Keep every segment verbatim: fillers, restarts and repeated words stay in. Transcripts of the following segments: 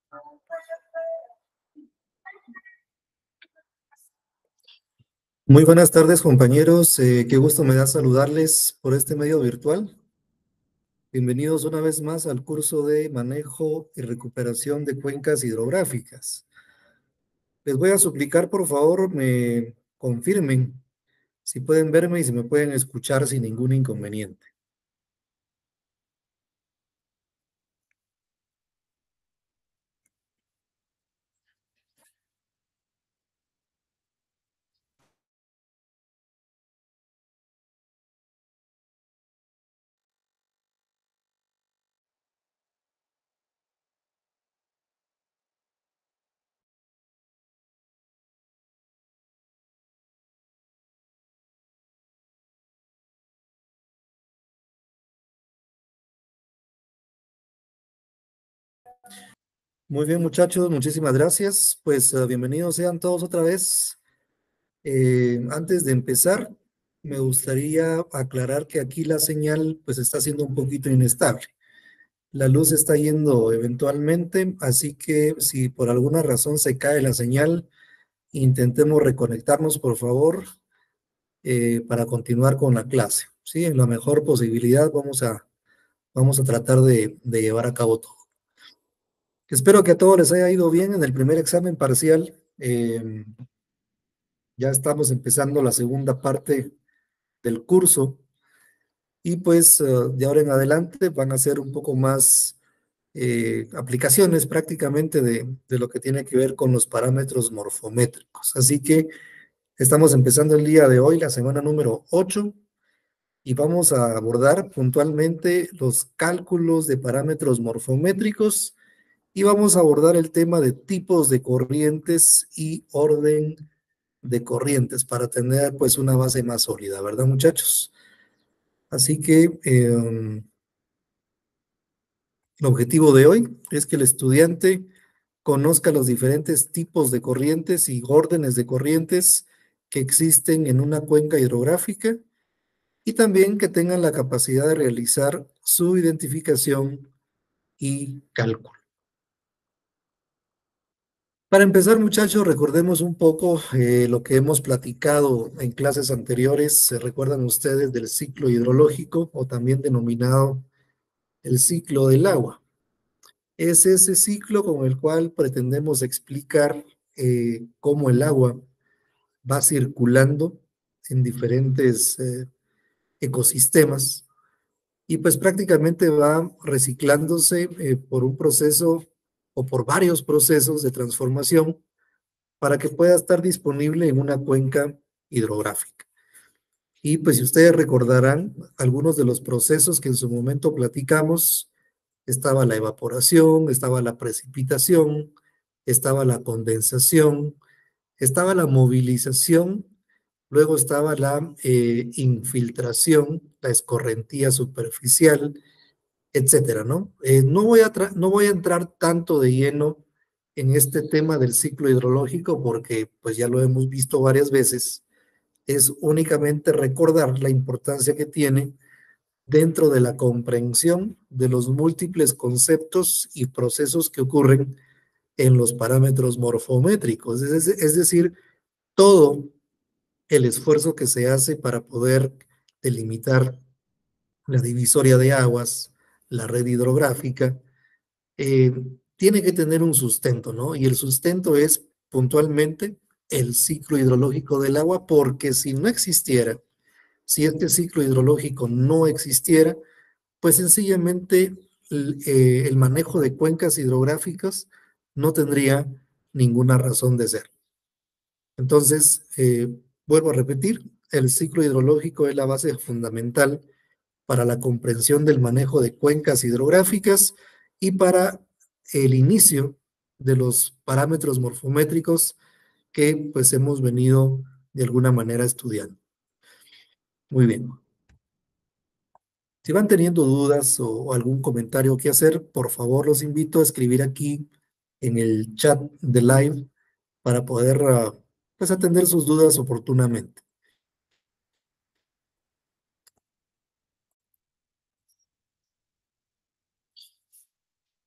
Muy buenas tardes, compañeros. Eh, qué gusto me da saludarles por este medio virtual. Bienvenidos una vez más al curso de manejo y recuperación de cuencas hidrográficas. Les voy a suplicar, por favor, me confirmen si pueden verme y si me pueden escuchar sin ningún inconveniente. Muy bien, muchachos, muchísimas gracias. Pues eh, bienvenidos sean todos otra vez. Eh, antes de empezar, me gustaría aclarar que aquí la señal pues está siendo un poquito inestable. La luz está yendo eventualmente, así que si por alguna razón se cae la señal, intentemos reconectarnos, por favor, eh, para continuar con la clase. Sí, en la mejor posibilidad vamos a, vamos a tratar de, de llevar a cabo todo. Espero que a todos les haya ido bien en el primer examen parcial. Eh, ya estamos empezando la segunda parte del curso y pues eh, de ahora en adelante van a ser un poco más eh, aplicaciones prácticamente de, de lo que tiene que ver con los parámetros morfométricos. Así que estamos empezando el día de hoy, la semana número ocho, y vamos a abordar puntualmente los cálculos de parámetros morfométricos y vamos a abordar el tema de tipos de corrientes y orden de corrientes para tener pues una base más sólida, ¿verdad, muchachos? Así que eh, el objetivo de hoy es que el estudiante conozca los diferentes tipos de corrientes y órdenes de corrientes que existen en una cuenca hidrográfica y también que tengan la capacidad de realizar su identificación y cálculo. Para empezar, muchachos, recordemos un poco eh, lo que hemos platicado en clases anteriores. ¿Se recuerdan ustedes del ciclo hidrológico o también denominado el ciclo del agua? Es ese ciclo con el cual pretendemos explicar eh, cómo el agua va circulando en diferentes eh, ecosistemas y pues prácticamente va reciclándose eh, por un proceso o por varios procesos de transformación para que pueda estar disponible en una cuenca hidrográfica. Y pues si ustedes recordarán algunos de los procesos que en su momento platicamos, estaba la evaporación, estaba la precipitación, estaba la condensación, estaba la movilización, luego estaba la eh, infiltración, la escorrentía superficial, etcétera, ¿no? Eh, no voy a tra- no voy a entrar tanto de lleno en este tema del ciclo hidrológico porque pues ya lo hemos visto varias veces. Es únicamente recordar la importancia que tiene dentro de la comprensión de los múltiples conceptos y procesos que ocurren en los parámetros morfométricos, es, es decir, todo el esfuerzo que se hace para poder delimitar la divisoria de aguas, la red hidrográfica, eh, tiene que tener un sustento, ¿no? Y el sustento es puntualmente el ciclo hidrológico del agua, porque si no existiera, si este ciclo hidrológico no existiera, pues sencillamente el, eh, el manejo de cuencas hidrográficas no tendría ninguna razón de ser. Entonces, eh, vuelvo a repetir, el ciclo hidrológico es la base fundamental para la comprensión del manejo de cuencas hidrográficas y para el inicio de los parámetros morfométricos que pues hemos venido de alguna manera estudiando. Muy bien. Si van teniendo dudas o, o algún comentario que hacer, por favor los invito a escribir aquí en el chat de live para poder uh, pues atender sus dudas oportunamente.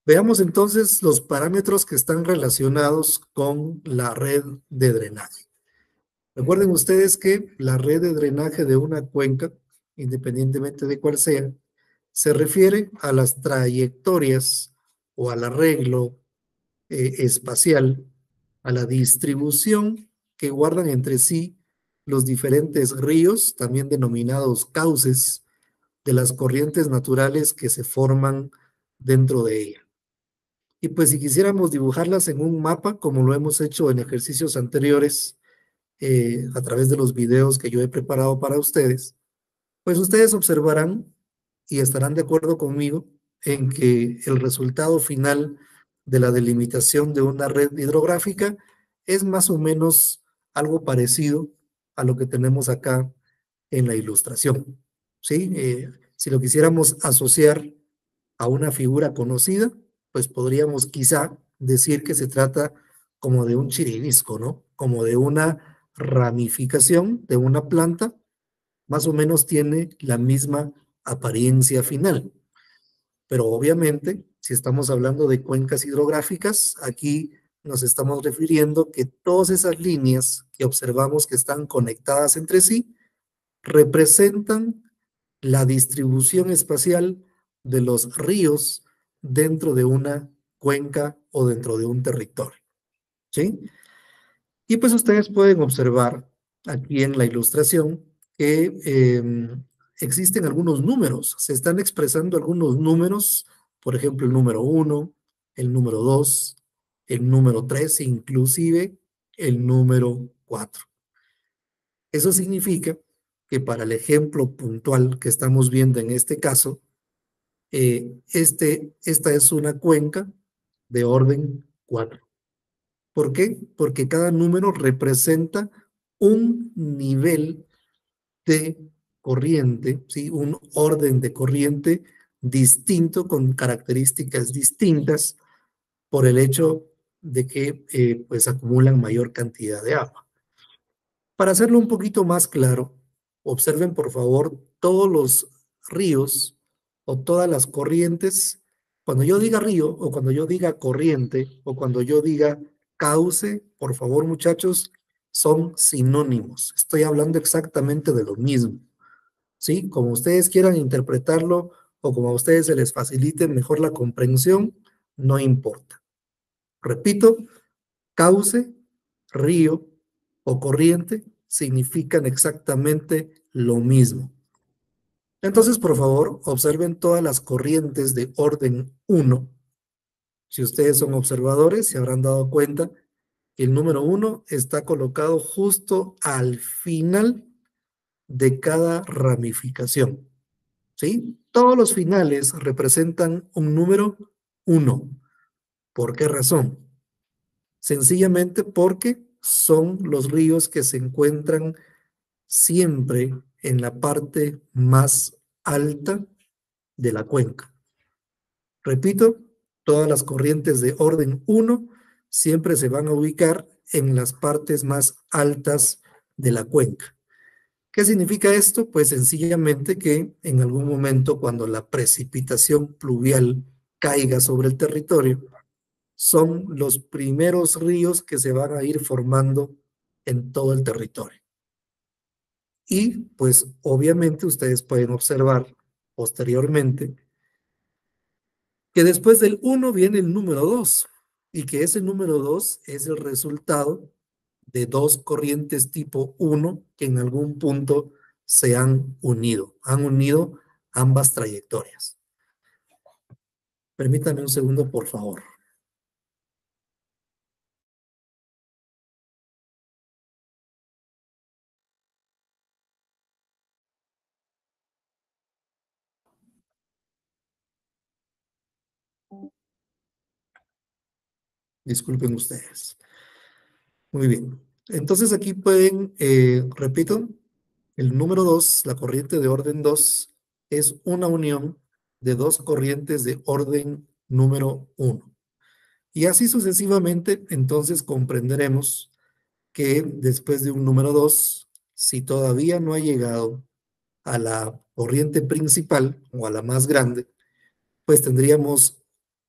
Veamos entonces los parámetros que están relacionados con la red de drenaje. Recuerden ustedes que la red de drenaje de una cuenca, independientemente de cuál sea, se refiere a las trayectorias o al arreglo eh, espacial, a la distribución que guardan entre sí los diferentes ríos, también denominados cauces, de las corrientes naturales que se forman dentro de ella. Y pues si quisiéramos dibujarlas en un mapa, como lo hemos hecho en ejercicios anteriores, eh, a través de los videos que yo he preparado para ustedes, pues ustedes observarán y estarán de acuerdo conmigo en que el resultado final de la delimitación de una red hidrográfica es más o menos algo parecido a lo que tenemos acá en la ilustración. ¿Sí? Eh, si lo quisiéramos asociar a una figura conocida, pues podríamos quizá decir que se trata como de un chiribisco, ¿no? Como de una ramificación de una planta, más o menos tiene la misma apariencia final. Pero obviamente, si estamos hablando de cuencas hidrográficas, aquí nos estamos refiriendo que todas esas líneas que observamos que están conectadas entre sí representan la distribución espacial de los ríos dentro de una cuenca o dentro de un territorio. ¿Sí? Y pues ustedes pueden observar aquí en la ilustración que eh, existen algunos números, se están expresando algunos números, por ejemplo el número uno, el número dos, el número tres, inclusive el número cuatro. Eso significa que para el ejemplo puntual que estamos viendo en este caso, eh, este, esta es una cuenca de orden cuatro. ¿Por qué? Porque cada número representa un nivel de corriente, ¿sí? Un orden de corriente distinto, con características distintas, por el hecho de que eh, pues acumulan mayor cantidad de agua. Para hacerlo un poquito más claro, observen por favor todos los ríos o todas las corrientes. Cuando yo diga río o cuando yo diga corriente o cuando yo diga cauce, por favor muchachos, son sinónimos. Estoy hablando exactamente de lo mismo. ¿Sí? Como ustedes quieran interpretarlo o como a ustedes se les facilite mejor la comprensión, no importa. Repito, cauce, río o corriente significan exactamente lo mismo. Entonces, por favor, observen todas las corrientes de orden uno. Si ustedes son observadores, se habrán dado cuenta que el número uno está colocado justo al final de cada ramificación. ¿Sí? Todos los finales representan un número uno. ¿Por qué razón? Sencillamente porque son los ríos que se encuentran siempre en la parte más alta de la cuenca. Repito, todas las corrientes de orden uno siempre se van a ubicar en las partes más altas de la cuenca. ¿Qué significa esto? Pues sencillamente que en algún momento cuando la precipitación pluvial caiga sobre el territorio, son los primeros ríos que se van a ir formando en todo el territorio. Y pues obviamente ustedes pueden observar posteriormente que después del uno viene el número dos y que ese número dos es el resultado de dos corrientes tipo uno que en algún punto se han unido, han unido ambas trayectorias. Permítanme un segundo, por favor. Disculpen ustedes. Muy bien. Entonces aquí pueden, eh, repito, el número dos, la corriente de orden dos, es una unión de dos corrientes de orden número uno. Y así sucesivamente, entonces comprenderemos que después de un número dos, si todavía no ha llegado a la corriente principal o a la más grande, pues tendríamos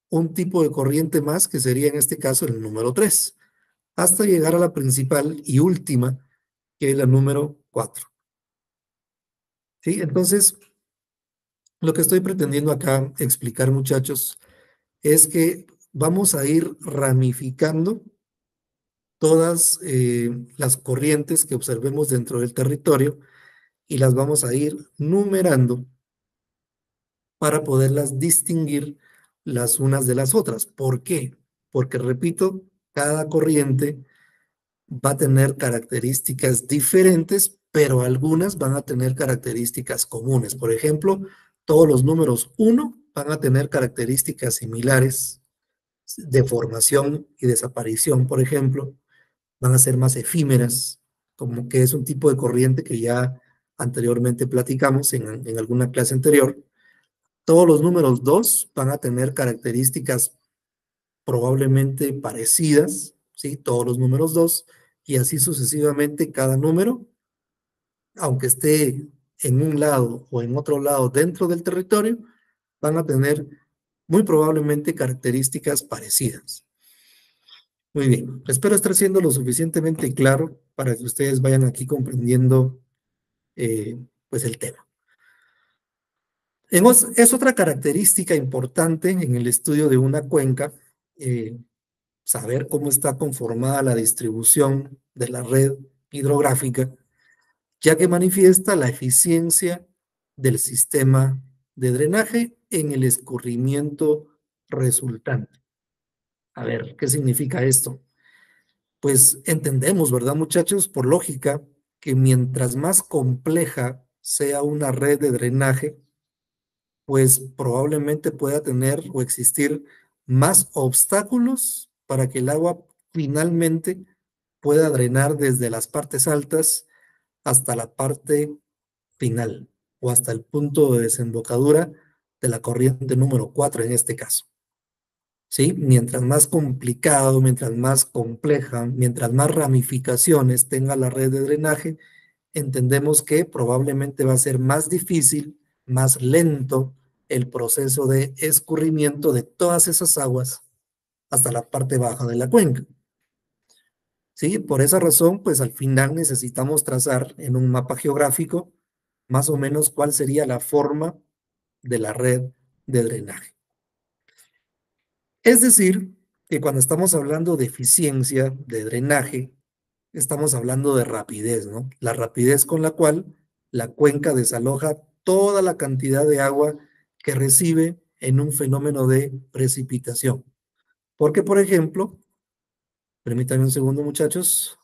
un tipo de corriente más, que sería en este caso el número tres, hasta llegar a la principal y última, que es la número cuatro. ¿Sí? Entonces, lo que estoy pretendiendo acá explicar, muchachos, es que vamos a ir ramificando todas eh, las corrientes que observemos dentro del territorio y las vamos a ir numerando para poderlas distinguir las unas de las otras. ¿Por qué? Porque, repito, cada corriente va a tener características diferentes, pero algunas van a tener características comunes. Por ejemplo, todos los números uno van a tener características similares de formación y desaparición, por ejemplo, van a ser más efímeras, como que es un tipo de corriente que ya anteriormente platicamos en, en alguna clase anterior. Todos los números dos van a tener características probablemente parecidas, ¿sí? Todos los números dos, y así sucesivamente cada número, aunque esté en un lado o en otro lado dentro del territorio, van a tener muy probablemente características parecidas. Muy bien, espero estar siendo lo suficientemente claro para que ustedes vayan aquí comprendiendo eh, pues el tema. En os- es otra característica importante en el estudio de una cuenca, eh, saber cómo está conformada la distribución de la red hidrográfica, ya que manifiesta la eficiencia del sistema de drenaje en el escurrimiento resultante. A ver, ¿qué significa esto? Pues entendemos, ¿verdad, muchachos? Por lógica, que mientras más compleja sea una red de drenaje, pues probablemente pueda tener o existir más obstáculos para que el agua finalmente pueda drenar desde las partes altas hasta la parte final o hasta el punto de desembocadura de la corriente número cuatro en este caso. ¿Sí? Mientras más complicado, mientras más compleja, mientras más ramificaciones tenga la red de drenaje, entendemos que probablemente va a ser más difícil, más lento el proceso de escurrimiento de todas esas aguas hasta la parte baja de la cuenca. ¿Sí? Por esa razón, pues al final necesitamos trazar en un mapa geográfico más o menos cuál sería la forma de la red de drenaje. Es decir, que cuando estamos hablando de eficiencia, de drenaje, estamos hablando de rapidez, ¿no? La rapidez con la cual la cuenca desaloja toda la cantidad de agua que recibe en un fenómeno de precipitación. Porque, por ejemplo, permítanme un segundo, muchachos.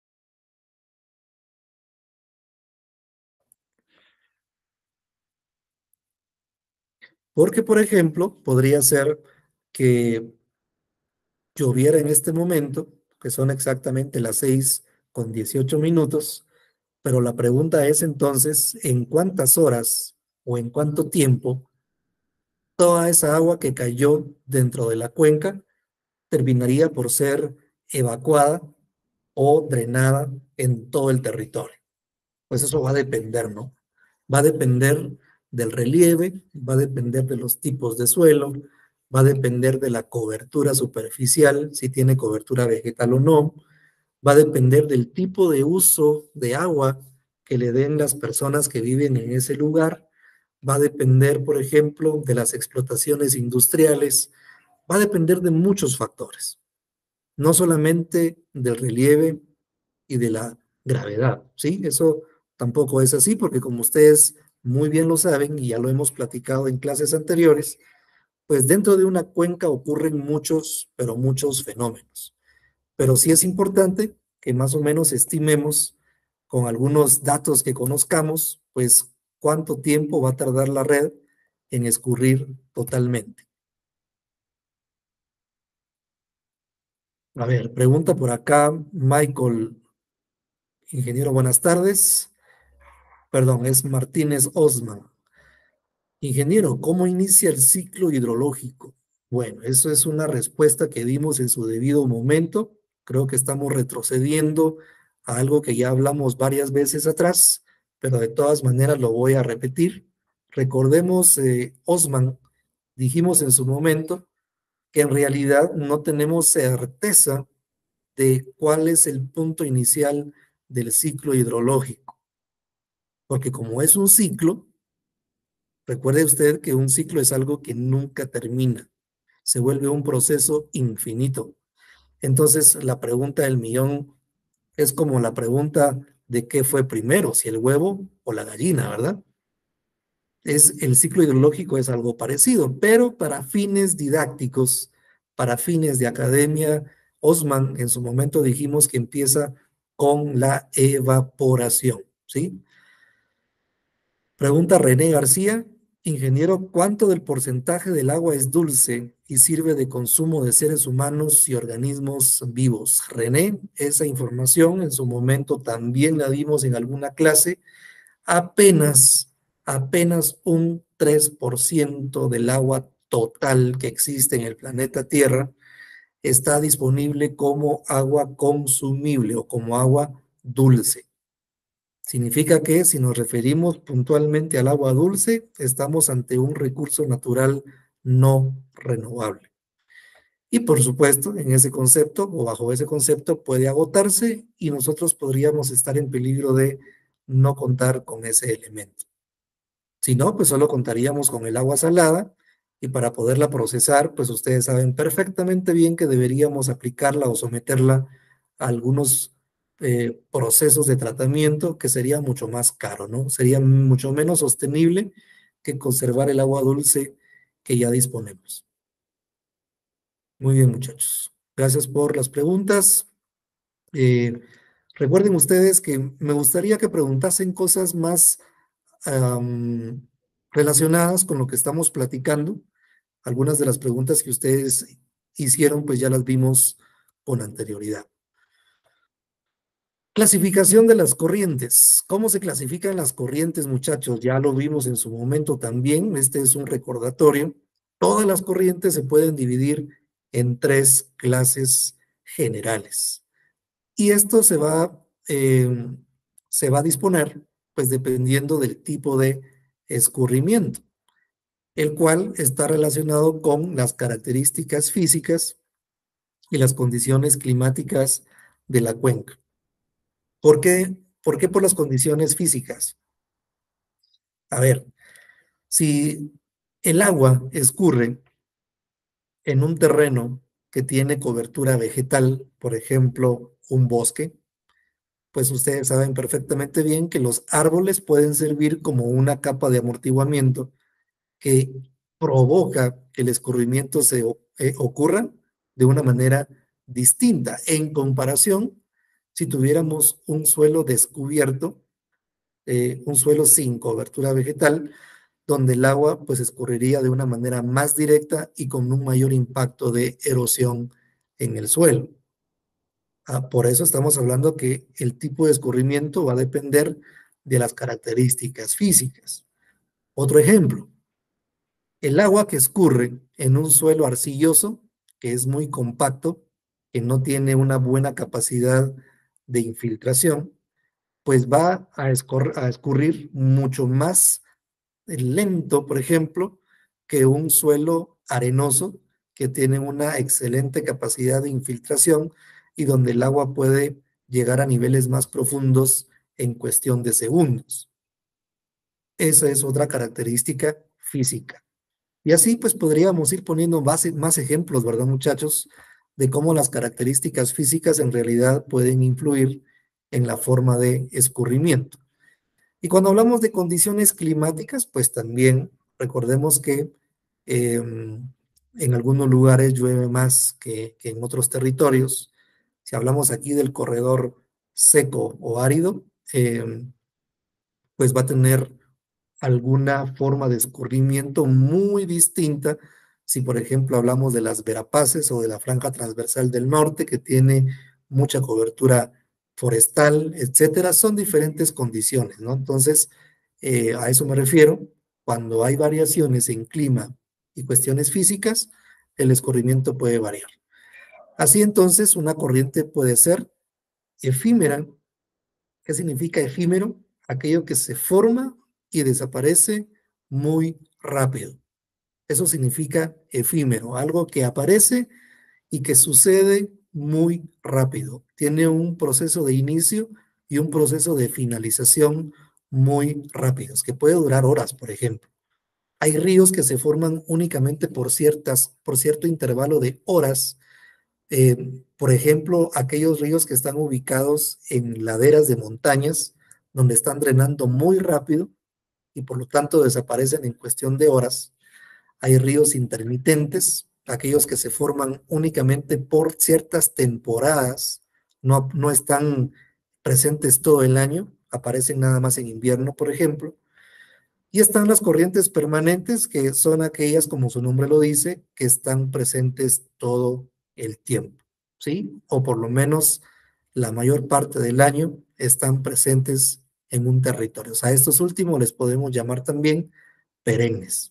Porque, por ejemplo, podría ser que lloviera en este momento, que son exactamente las seis con dieciocho minutos, pero la pregunta es entonces, ¿en cuántas horas o en cuánto tiempo toda esa agua que cayó dentro de la cuenca terminaría por ser evacuada o drenada en todo el territorio? Pues eso va a depender, ¿no? Va a depender del relieve, va a depender de los tipos de suelo, va a depender de la cobertura superficial, si tiene cobertura vegetal o no, va a depender del tipo de uso de agua que le den las personas que viven en ese lugar, va a depender, por ejemplo, de las explotaciones industriales, va a depender de muchos factores, no solamente del relieve y de la gravedad, ¿sí? Eso tampoco es así porque como ustedes muy bien lo saben y ya lo hemos platicado en clases anteriores, pues dentro de una cuenca ocurren muchos, pero muchos fenómenos. Pero sí es importante que más o menos estimemos con algunos datos que conozcamos, pues cuánto tiempo va a tardar la red en escurrir totalmente. A ver, pregunta por acá Michael, ingeniero, buenas tardes. Perdón, es Martínez Osman. Ingeniero, ¿cómo inicia el ciclo hidrológico? Bueno, eso es una respuesta que dimos en su debido momento. Creo que estamos retrocediendo a algo que ya hablamos varias veces atrás, pero de todas maneras lo voy a repetir. Recordemos, eh, Osman, dijimos en su momento que en realidad no tenemos certeza de cuál es el punto inicial del ciclo hidrológico. Porque como es un ciclo, recuerde usted que un ciclo es algo que nunca termina, se vuelve un proceso infinito. Entonces, la pregunta del millón es como la pregunta de qué fue primero, si el huevo o la gallina, ¿verdad? Es, el ciclo hidrológico es algo parecido, pero para fines didácticos, para fines de academia, Osman en su momento dijimos que empieza con la evaporación, ¿sí? Pregunta René García, ingeniero, ¿cuánto del porcentaje del agua es dulce y sirve de consumo de seres humanos y organismos vivos? René, esa información en su momento también la dimos en alguna clase. Apenas, apenas un tres por ciento del agua total que existe en el planeta Tierra está disponible como agua consumible o como agua dulce. Significa que si nos referimos puntualmente al agua dulce, estamos ante un recurso natural no renovable. Y por supuesto, en ese concepto o bajo ese concepto puede agotarse y nosotros podríamos estar en peligro de no contar con ese elemento. Si no, pues solo contaríamos con el agua salada y para poderla procesar, pues ustedes saben perfectamente bien que deberíamos aplicarla o someterla a algunos eh, procesos de tratamiento que sería mucho más caro, ¿no? Sería mucho menos sostenible que conservar el agua dulce que ya disponemos. Muy bien, muchachos. Gracias por las preguntas. Eh, recuerden ustedes que me gustaría que preguntasen cosas más um, relacionadas con lo que estamos platicando. Algunas de las preguntas que ustedes hicieron, pues ya las vimos con anterioridad. Clasificación de las corrientes. ¿Cómo se clasifican las corrientes, muchachos? Ya lo vimos en su momento también. Este es un recordatorio. Todas las corrientes se pueden dividir en tres clases generales. Y esto se va, eh, se va a disponer, pues dependiendo del tipo de escurrimiento, el cual está relacionado con las características físicas y las condiciones climáticas de la cuenca. ¿Por qué? ¿Por qué por las condiciones físicas? A ver, si el agua escurre en un terreno que tiene cobertura vegetal, por ejemplo, un bosque, pues ustedes saben perfectamente bien que los árboles pueden servir como una capa de amortiguamiento que provoca que el escurrimiento se eh, ocurra de una manera distinta en comparación si tuviéramos un suelo descubierto, eh, un suelo sin cobertura vegetal, donde el agua pues escurriría de una manera más directa y con un mayor impacto de erosión en el suelo. Ah, por eso estamos hablando que el tipo de escurrimiento va a depender de las características físicas. Otro ejemplo, el agua que escurre en un suelo arcilloso, que es muy compacto, que no tiene una buena capacidad de infiltración, pues va a, escurrir, a escurrir mucho más lento, por ejemplo, que un suelo arenoso que tiene una excelente capacidad de infiltración y donde el agua puede llegar a niveles más profundos en cuestión de segundos. Esa es otra característica física. Y así pues podríamos ir poniendo más, más ejemplos, ¿verdad, muchachos? De cómo las características físicas en realidad pueden influir en la forma de escurrimiento. Y cuando hablamos de condiciones climáticas, pues también recordemos que eh, en algunos lugares llueve más que, que en otros territorios. Si hablamos aquí del corredor seco o árido, eh, pues va a tener alguna forma de escurrimiento muy distinta. Si, por ejemplo, hablamos de las Verapaces o de la franja transversal del norte, que tiene mucha cobertura forestal, etcétera, son diferentes condiciones, ¿no? Entonces, eh, a eso me refiero. Cuando hay variaciones en clima y cuestiones físicas, el escurrimiento puede variar. Así entonces, una corriente puede ser efímera. ¿Qué significa efímero? Aquello que se forma y desaparece muy rápido. Eso significa efímero, algo que aparece y que sucede muy rápido. Tiene un proceso de inicio y un proceso de finalización muy rápidos, que puede durar horas, por ejemplo. Hay ríos que se forman únicamente por ciertas, por cierto intervalo de horas. Eh, por ejemplo, aquellos ríos que están ubicados en laderas de montañas, donde están drenando muy rápido y por lo tanto desaparecen en cuestión de horas. Hay ríos intermitentes, aquellos que se forman únicamente por ciertas temporadas, no, no están presentes todo el año, aparecen nada más en invierno, por ejemplo. Y están las corrientes permanentes, que son aquellas, como su nombre lo dice, que están presentes todo el tiempo, ¿sí? O por lo menos la mayor parte del año están presentes en un territorio. O sea, a estos últimos les podemos llamar también perennes.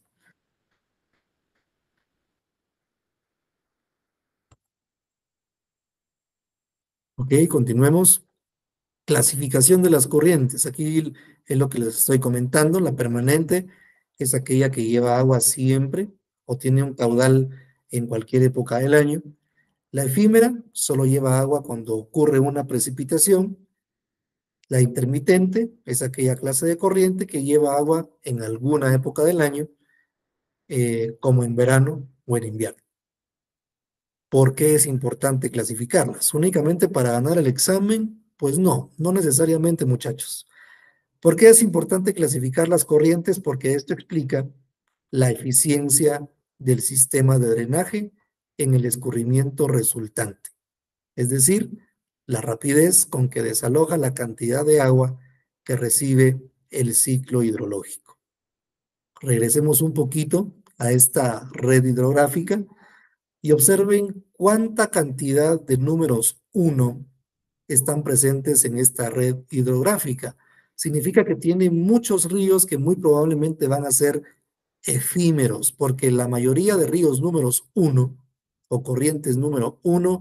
Ok, continuemos. Clasificación de las corrientes. Aquí es lo que les estoy comentando. La permanente es aquella que lleva agua siempre o tiene un caudal en cualquier época del año. La efímera solo lleva agua cuando ocurre una precipitación. La intermitente es aquella clase de corriente que lleva agua en alguna época del año, eh, como en verano o en invierno. ¿Por qué es importante clasificarlas? ¿Únicamente para ganar el examen? Pues no, no necesariamente, muchachos. ¿Por qué es importante clasificar las corrientes? Porque esto explica la eficiencia del sistema de drenaje en el escurrimiento resultante, es decir, la rapidez con que desaloja la cantidad de agua que recibe el ciclo hidrológico. Regresemos un poquito a esta red hidrográfica y observen cuánta cantidad de números uno están presentes en esta red hidrográfica. Significa que tiene muchos ríos que muy probablemente van a ser efímeros, porque la mayoría de ríos números uno o corrientes número uno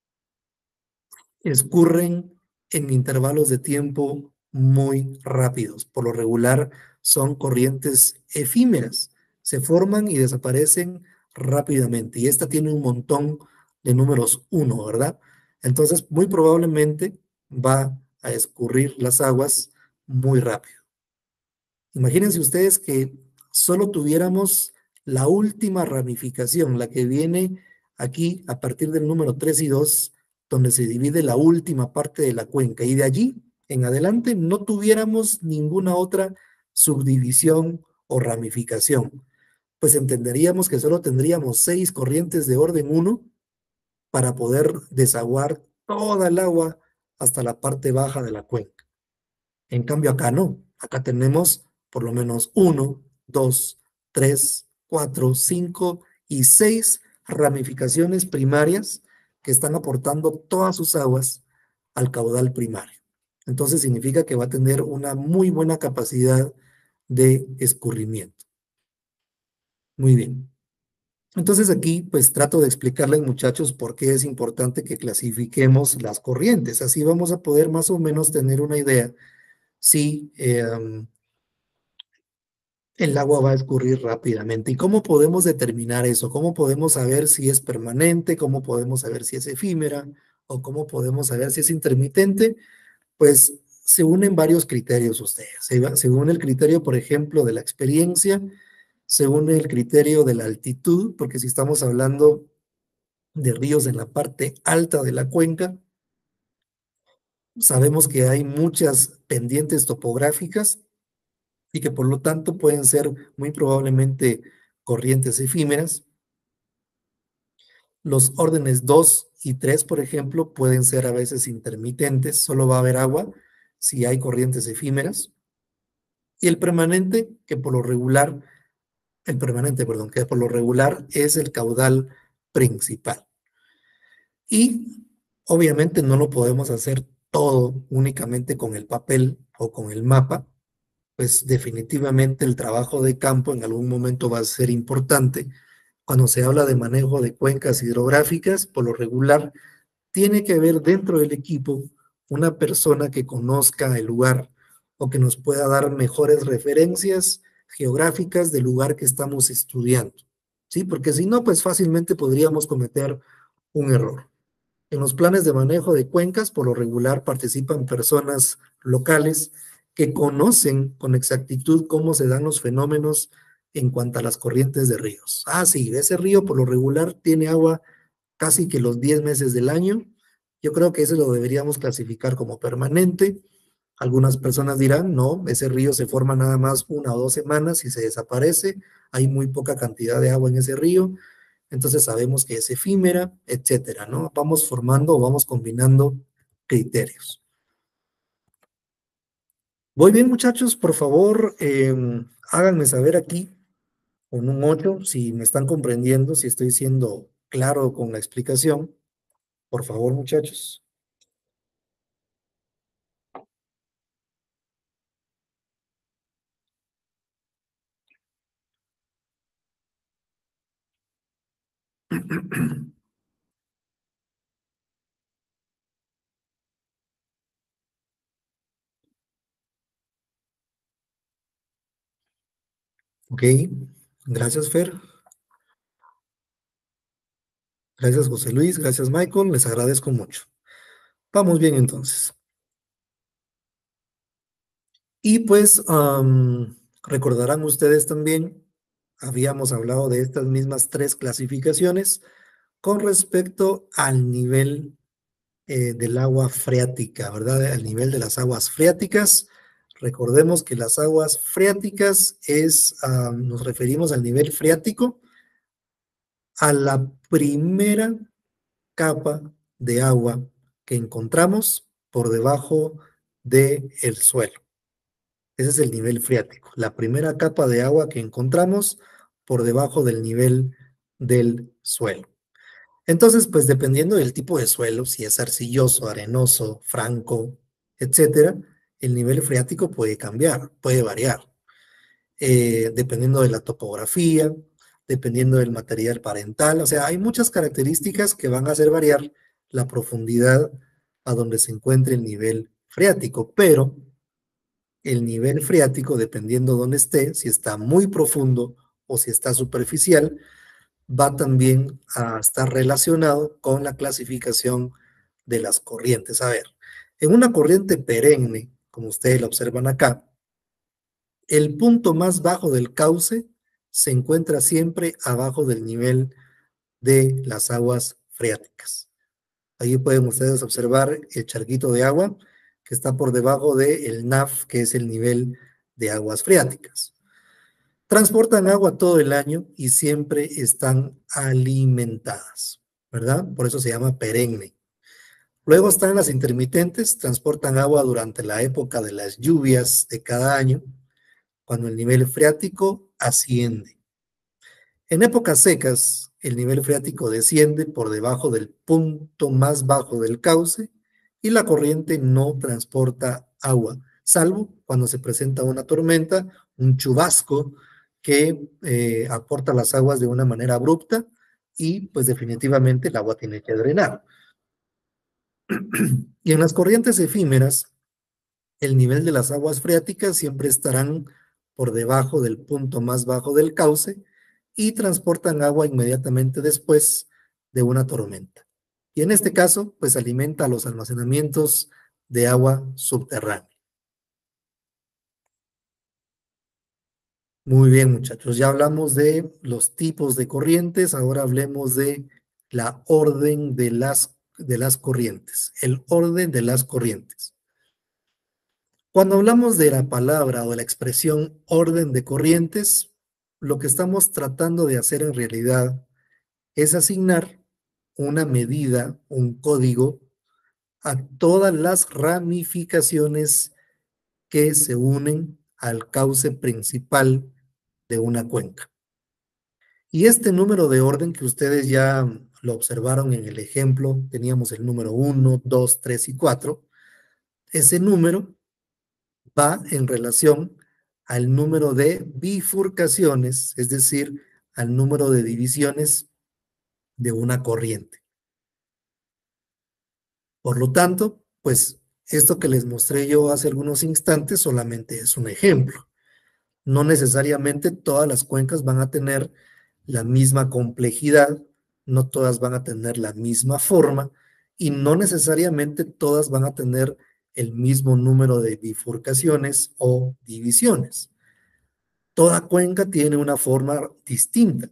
escurren en intervalos de tiempo muy rápidos. Por lo regular son corrientes efímeras, se forman y desaparecen rápidamente. Y esta tiene un montón de números uno, ¿verdad? Entonces, muy probablemente va a escurrir las aguas muy rápido. Imagínense ustedes que solo tuviéramos la última ramificación, la que viene aquí a partir del número tres y dos, donde se divide la última parte de la cuenca, y de allí en adelante no tuviéramos ninguna otra subdivisión o ramificación, pues entenderíamos que solo tendríamos seis corrientes de orden uno para poder desaguar toda el agua hasta la parte baja de la cuenca. En cambio acá no, acá tenemos por lo menos uno, dos, tres, cuatro, cinco y seis ramificaciones primarias que están aportando todas sus aguas al caudal primario. Entonces significa que va a tener una muy buena capacidad de escurrimiento. Muy bien. Entonces aquí pues trato de explicarles, muchachos, por qué es importante que clasifiquemos las corrientes. Así vamos a poder más o menos tener una idea si eh, el agua va a escurrir rápidamente. ¿Y cómo podemos determinar eso? ¿Cómo podemos saber si es permanente? ¿Cómo podemos saber si es efímera? ¿O cómo podemos saber si es intermitente? Pues se unen varios criterios ustedes. Se, se une el criterio, por ejemplo, de la experiencia, se une el criterio de la altitud, porque si estamos hablando de ríos en la parte alta de la cuenca, sabemos que hay muchas pendientes topográficas y que por lo tanto pueden ser muy probablemente corrientes efímeras. Los órdenes dos y tres, por ejemplo, pueden ser a veces intermitentes, solo va a haber agua si hay corrientes efímeras. Y el permanente, que por lo regular, el permanente, perdón, que por lo regular es el caudal principal. Y obviamente no lo podemos hacer todo únicamente con el papel o con el mapa, pues definitivamente el trabajo de campo en algún momento va a ser importante. Cuando se habla de manejo de cuencas hidrográficas, por lo regular, tiene que haber dentro del equipo una persona que conozca el lugar o que nos pueda dar mejores referencias geográficas del lugar que estamos estudiando. ¿sí? Porque si no, pues fácilmente podríamos cometer un error. En los planes de manejo de cuencas, por lo regular, participan personas locales que conocen con exactitud cómo se dan los fenómenos en cuanto a las corrientes de ríos. Ah, sí, ese río por lo regular tiene agua casi que los diez meses del año. Yo creo que ese lo deberíamos clasificar como permanente. Algunas personas dirán, no, ese río se forma nada más una o dos semanas y se desaparece. Hay muy poca cantidad de agua en ese río, entonces sabemos que es efímera, etcétera, ¿no? Vamos formando o vamos combinando criterios. Voy bien, muchachos, por favor, eh, háganme saber aquí con un ocho si me están comprendiendo, si estoy siendo claro con la explicación. Por favor, muchachos. Ok, gracias, Fer. Gracias, José Luis. Gracias, Michael. Les agradezco mucho. Vamos bien entonces. Y pues am, recordarán ustedes también, habíamos hablado de estas mismas tres clasificaciones con respecto al nivel eh, del agua freática, ¿verdad? Al nivel de las aguas freáticas. Recordemos que las aguas freáticas es, am, nos referimos al nivel freático a la primera capa de agua que encontramos por debajo del suelo. Ese es el nivel freático, la primera capa de agua que encontramos por debajo del nivel del suelo. Entonces, pues dependiendo del tipo de suelo, si es arcilloso, arenoso, franco, etcétera, el nivel freático puede cambiar, puede variar, eh, dependiendo de la topografía, dependiendo del material parental. O sea, hay muchas características que van a hacer variar la profundidad a donde se encuentre el nivel freático, pero el nivel freático, dependiendo de dónde esté, si está muy profundo o si está superficial, va también a estar relacionado con la clasificación de las corrientes. A ver, en una corriente perenne, como ustedes lo observan acá, el punto más bajo del cauce se encuentra siempre abajo del nivel de las aguas freáticas. Ahí pueden ustedes observar el charquito de agua que está por debajo del N A F, que es el nivel de aguas freáticas. Transportan agua todo el año y siempre están alimentadas, ¿verdad? Por eso se llama perenne. Luego están las intermitentes, transportan agua durante la época de las lluvias de cada año, cuando el nivel freático asciende. En épocas secas, el nivel freático desciende por debajo del punto más bajo del cauce y la corriente no transporta agua, salvo cuando se presenta una tormenta, un chubasco que eh, aporta las aguas de una manera abrupta y pues definitivamente el agua tiene que drenar. Y en las corrientes efímeras, el nivel de las aguas freáticas siempre estarán por debajo del punto más bajo del cauce y transportan agua inmediatamente después de una tormenta. Y en este caso, pues alimenta los almacenamientos de agua subterránea. Muy bien, muchachos, ya hablamos de los tipos de corrientes, ahora hablemos de la orden de las, de las corrientes, el orden de las corrientes. Cuando hablamos de la palabra o de la expresión orden de corrientes, lo que estamos tratando de hacer en realidad es asignar una medida, un código a todas las ramificaciones que se unen al cauce principal de una cuenca. Y este número de orden que ustedes ya lo observaron en el ejemplo, teníamos el número uno, dos, tres y cuatro, ese número va en relación al número de bifurcaciones, es decir, al número de divisiones de una corriente. Por lo tanto, pues esto que les mostré yo hace algunos instantes solamente es un ejemplo. No necesariamente todas las cuencas van a tener la misma complejidad, no todas van a tener la misma forma y no necesariamente todas van a tener el mismo número de bifurcaciones o divisiones. Toda cuenca tiene una forma distinta.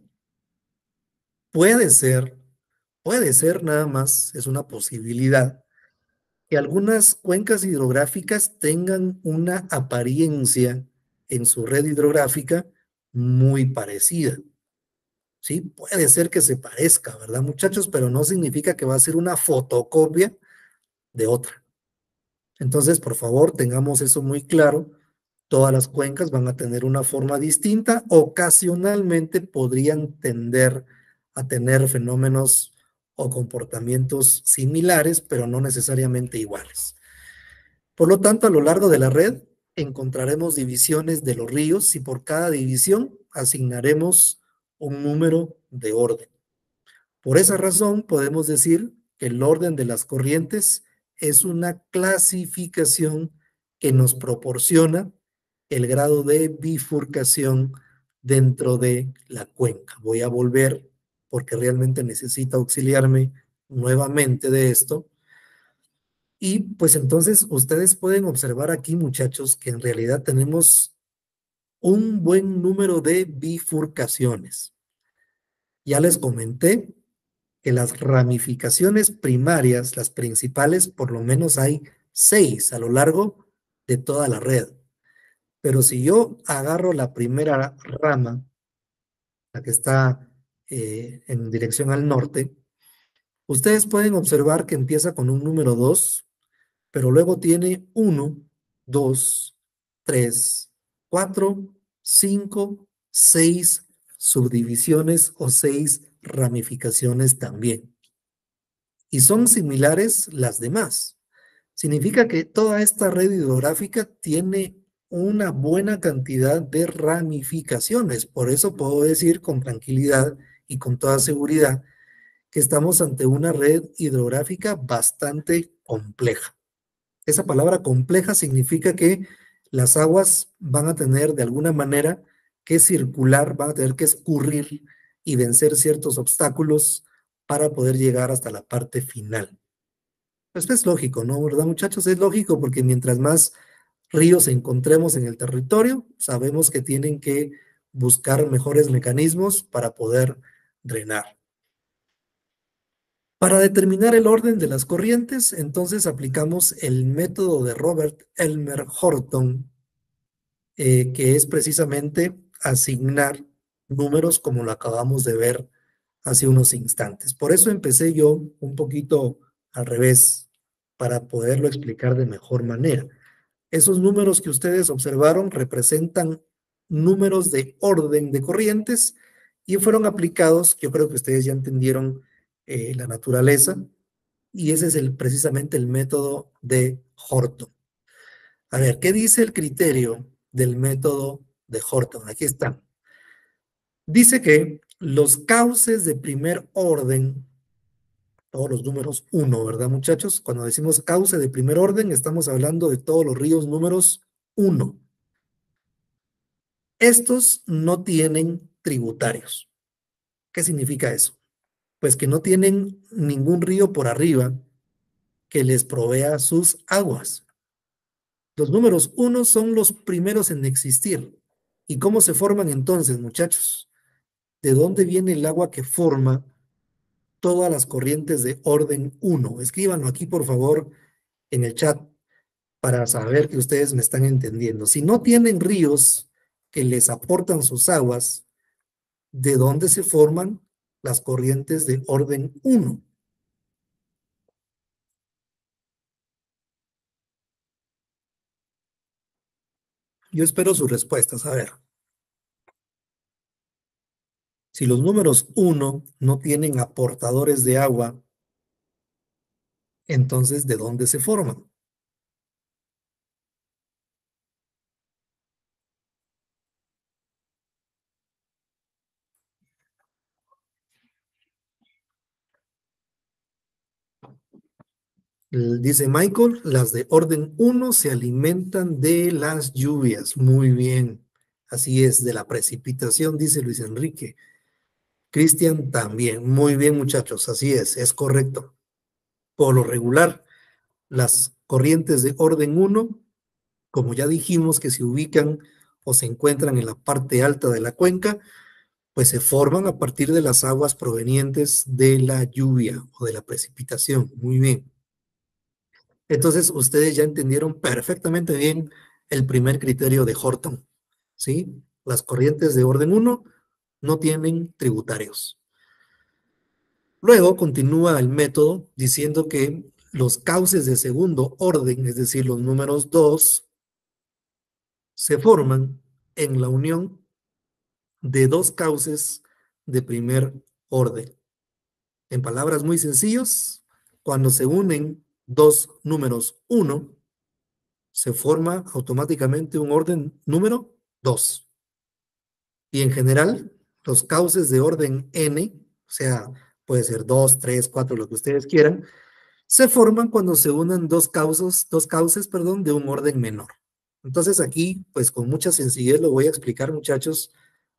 Puede ser, puede ser nada más, es una posibilidad, que algunas cuencas hidrográficas tengan una apariencia en su red hidrográfica muy parecida. Sí, puede ser que se parezca, ¿verdad, muchachos? Pero no significa que va a ser una fotocopia de otra. Entonces, por favor, tengamos eso muy claro. Todas las cuencas van a tener una forma distinta. Ocasionalmente podrían tender a tener fenómenos o comportamientos similares, pero no necesariamente iguales. Por lo tanto, a lo largo de la red encontraremos divisiones de los ríos y por cada división asignaremos un número de orden. Por esa razón, podemos decir que el orden de las corrientes es una clasificación que nos proporciona el grado de bifurcación dentro de la cuenca. Voy a volver porque realmente necesito auxiliarme nuevamente de esto. Y pues entonces ustedes pueden observar aquí, muchachos, que en realidad tenemos un buen número de bifurcaciones. Ya les comenté que las ramificaciones primarias, las principales, por lo menos hay seis a lo largo de toda la red. Pero si yo agarro la primera rama, la que está eh, en dirección al norte, ustedes pueden observar que empieza con un número dos, pero luego tiene uno, dos, tres, cuatro, cinco, seis subdivisiones o seis ramificaciones también. Y son similares las demás. Significa que toda esta red hidrográfica tiene una buena cantidad de ramificaciones. Por eso puedo decir con tranquilidad y con toda seguridad que estamos ante una red hidrográfica bastante compleja. Esa palabra compleja significa que las aguas van a tener de alguna manera que circular, van a tener que escurrir y vencer ciertos obstáculos para poder llegar hasta la parte final. Esto es lógico, ¿no? ¿Verdad, muchachos? Es lógico porque mientras más ríos encontremos en el territorio, sabemos que tienen que buscar mejores mecanismos para poder drenar. Para determinar el orden de las corrientes, entonces aplicamos el método de Robert Elmer Horton, eh, que es precisamente asignar números como lo acabamos de ver hace unos instantes. Por eso empecé yo un poquito al revés, para poderlo explicar de mejor manera. Esos números que ustedes observaron representan números de orden de corrientes y fueron aplicados, yo creo que ustedes ya entendieron eh, la naturaleza, y ese es el, precisamente el método de Horton. A ver, ¿qué dice el criterio del método de Horton? Aquí está. Dice que los cauces de primer orden, todos los números uno, ¿verdad, muchachos? Cuando decimos cauce de primer orden, estamos hablando de todos los ríos números uno. Estos no tienen tributarios. ¿Qué significa eso? Pues que no tienen ningún río por arriba que les provea sus aguas. Los números uno son los primeros en existir. ¿Y cómo se forman entonces, muchachos? ¿De dónde viene el agua que forma todas las corrientes de orden uno? Escríbanlo aquí, por favor, en el chat para saber que ustedes me están entendiendo. Si no tienen ríos que les aportan sus aguas, ¿de dónde se forman las corrientes de orden uno? Yo espero sus respuestas. A ver, si los números uno no tienen aportadores de agua, entonces ¿de dónde se forman? Dice Michael, las de orden uno se alimentan de las lluvias. Muy bien. Así es, de la precipitación, dice Luis Enrique. Cristian también. Muy bien, muchachos, así es, es correcto. Por lo regular, las corrientes de orden uno, como ya dijimos, que se ubican o se encuentran en la parte alta de la cuenca, pues se forman a partir de las aguas provenientes de la lluvia o de la precipitación. Muy bien. Entonces, ustedes ya entendieron perfectamente bien el primer criterio de Horton, ¿sí? Las corrientes de orden uno no tienen tributarios. Luego continúa el método diciendo que los cauces de segundo orden, es decir, los números dos, se forman en la unión de dos cauces de primer orden. En palabras muy sencillas, cuando se unen dos números uno, se forma automáticamente un orden número dos. Y en general, los cauces de orden n, o sea, puede ser dos, tres, cuatro, lo que ustedes quieran, se forman cuando se unan dos cauces, dos cauces, perdón, de un orden menor. Entonces aquí, pues con mucha sencillez lo voy a explicar, muchachos.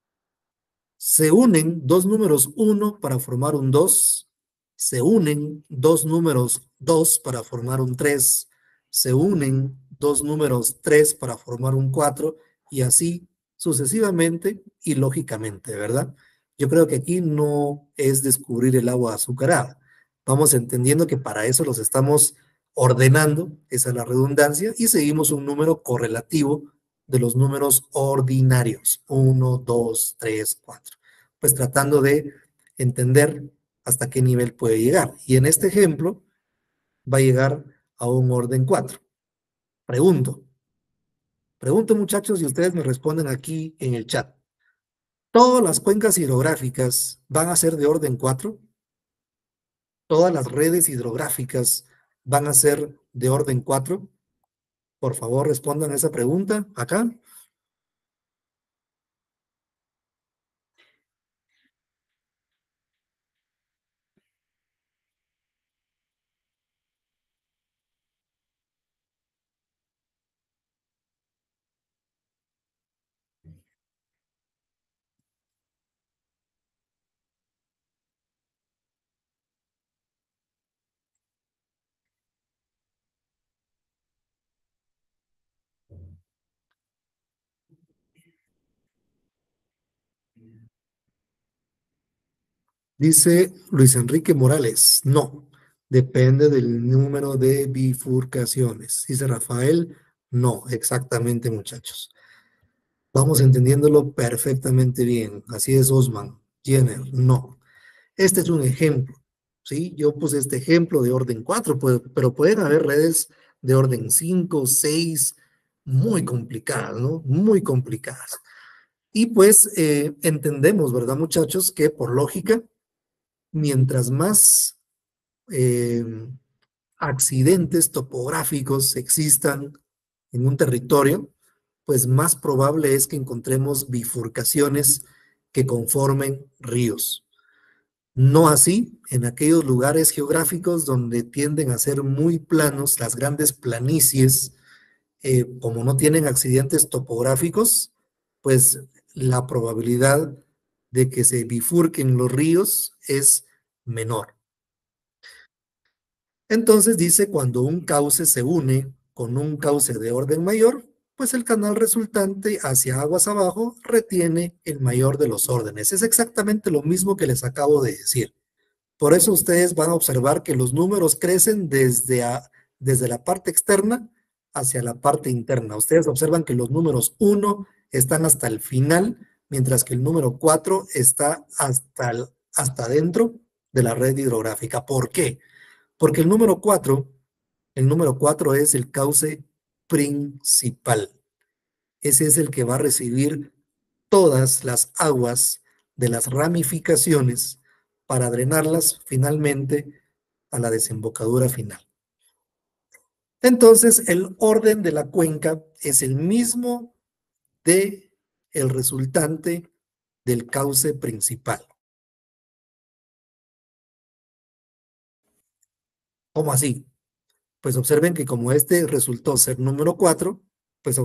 Se unen dos números uno para formar un dos, se unen dos números dos para formar un tres, se unen dos números tres para formar un cuatro y así sucesivamente y lógicamente, ¿verdad? Yo creo que aquí no es descubrir el agua azucarada. Vamos entendiendo que para eso los estamos ordenando, esa es la redundancia, y seguimos un número correlativo de los números ordinarios, uno, dos, tres, cuatro, pues tratando de entender hasta qué nivel puede llegar. Y en este ejemplo va a llegar a un orden cuatro. Pregunto, pregunto muchachos y ustedes me responden aquí en el chat. ¿Todas las cuencas hidrográficas van a ser de orden cuatro? ¿Todas las redes hidrográficas van a ser de orden cuatro? Por favor, respondan a esa pregunta acá. Dice Luis Enrique Morales, no, depende del número de bifurcaciones. Dice Rafael, no, exactamente muchachos. Vamos entendiéndolo perfectamente bien. Así es Osman, Jenner, no. Este es un ejemplo, ¿sí? Yo puse este ejemplo de orden cuatro, pues, pero pueden haber redes de orden cinco, seis, muy complicadas, ¿no? Muy complicadas. Y pues eh, entendemos, ¿verdad muchachos? Que por lógica, mientras más eh, accidentes topográficos existan en un territorio, pues más probable es que encontremos bifurcaciones que conformen ríos. No así en aquellos lugares geográficos donde tienden a ser muy planos, las grandes planicies, eh, como no tienen accidentes topográficos, pues la probabilidad de que se bifurquen los ríos es menor. Entonces dice, cuando un cauce se une con un cauce de orden mayor, pues el canal resultante hacia aguas abajo retiene el mayor de los órdenes. Es exactamente lo mismo que les acabo de decir. Por eso ustedes van a observar que los números crecen desde, a, desde la parte externa hacia la parte interna. Ustedes observan que los números uno están hasta el final, mientras que el número cuatro está hasta, el, hasta dentro de la red hidrográfica. ¿Por qué? Porque el número cuatro, el número cuatro es el cauce principal. Ese es el que va a recibir todas las aguas de las ramificaciones para drenarlas finalmente a la desembocadura final. Entonces, el orden de la cuenca es el mismo de el resultante del cauce principal. ¿Cómo así? Pues observen que como este resultó ser número cuatro, pues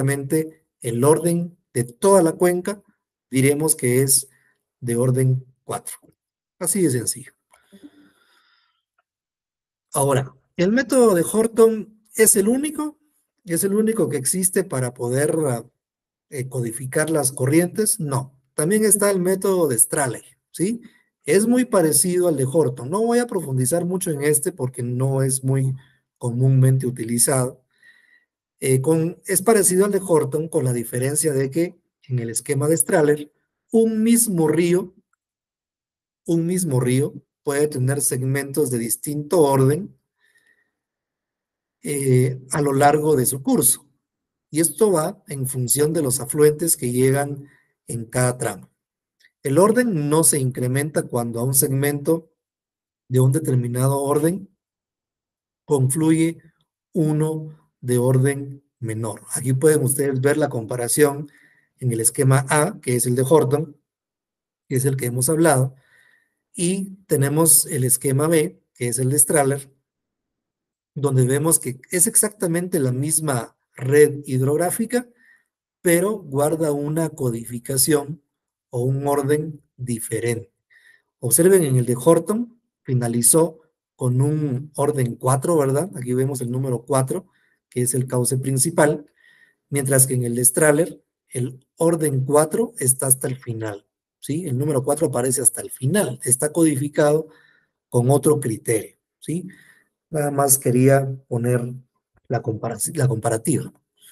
automáticamente el orden de toda la cuenca diremos que es de orden cuatro. cuatro. Así de sencillo. Ahora, el método de Horton es el único, es el único que existe para poder uh, eh, codificar las corrientes. No, también está el método de Strahler, ¿sí? Es muy parecido al de Horton. No voy a profundizar mucho en este porque no es muy comúnmente utilizado. Eh, con, es parecido al de Horton con la diferencia de que en el esquema de Strahler, un mismo río, un mismo río puede tener segmentos de distinto orden eh, a lo largo de su curso. Y esto va en función de los afluentes que llegan en cada tramo. El orden no se incrementa cuando a un segmento de un determinado orden confluye uno de orden menor. Aquí pueden ustedes ver la comparación en el esquema A, que es el de Horton, que es el que hemos hablado, y tenemos el esquema B, que es el de Strahler, donde vemos que es exactamente la misma red hidrográfica, pero guarda una codificación o un orden diferente. Observen en el de Horton, finalizó con un orden cuatro, ¿verdad? Aquí vemos el número cuatro, que es el cauce principal, mientras que en el de Strahler, el orden cuatro está hasta el final, ¿sí? El número cuatro aparece hasta el final, está codificado con otro criterio, ¿sí? Nada más quería poner la, compara la comparativa.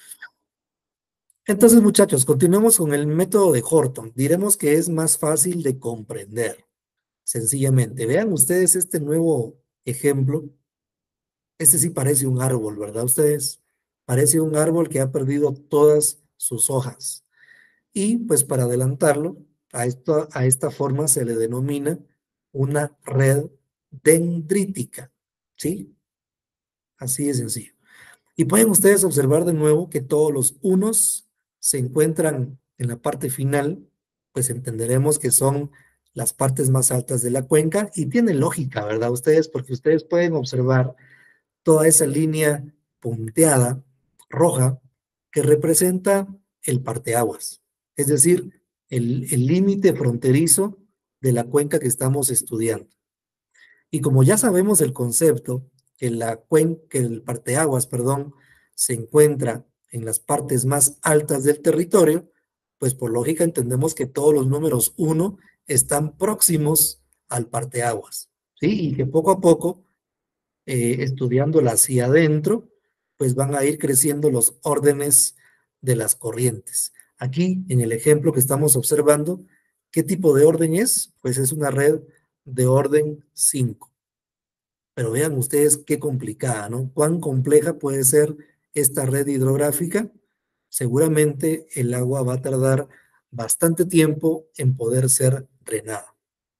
Entonces, muchachos, continuemos con el método de Horton. Diremos que es más fácil de comprender. Sencillamente, vean ustedes este nuevo ejemplo. Este sí parece un árbol, ¿verdad? Ustedes, parece un árbol que ha perdido todas sus hojas. Y pues para adelantarlo, a, esto, a esta forma se le denomina una red dendrítica, ¿sí? Así de sencillo. Y pueden ustedes observar de nuevo que todos los unos se encuentran en la parte final, pues entenderemos que son las partes más altas de la cuenca y tiene lógica, ¿verdad? Ustedes, porque ustedes pueden observar toda esa línea punteada, roja, que representa el parteaguas, es decir, el el límite fronterizo de la cuenca que estamos estudiando. Y como ya sabemos el concepto, que, la cuen que el parteaguas, perdón, se encuentra en las partes más altas del territorio, pues por lógica entendemos que todos los números uno están próximos al parteaguas, ¿sí? Y que poco a poco, eh, estudiándola hacia adentro, pues van a ir creciendo los órdenes de las corrientes. Aquí, en el ejemplo que estamos observando, ¿qué tipo de orden es? Pues es una red de orden cinco. Pero vean ustedes qué complicada, ¿no? Cuán compleja puede ser esta red hidrográfica. Seguramente el agua va a tardar bastante tiempo en poder ser drenada.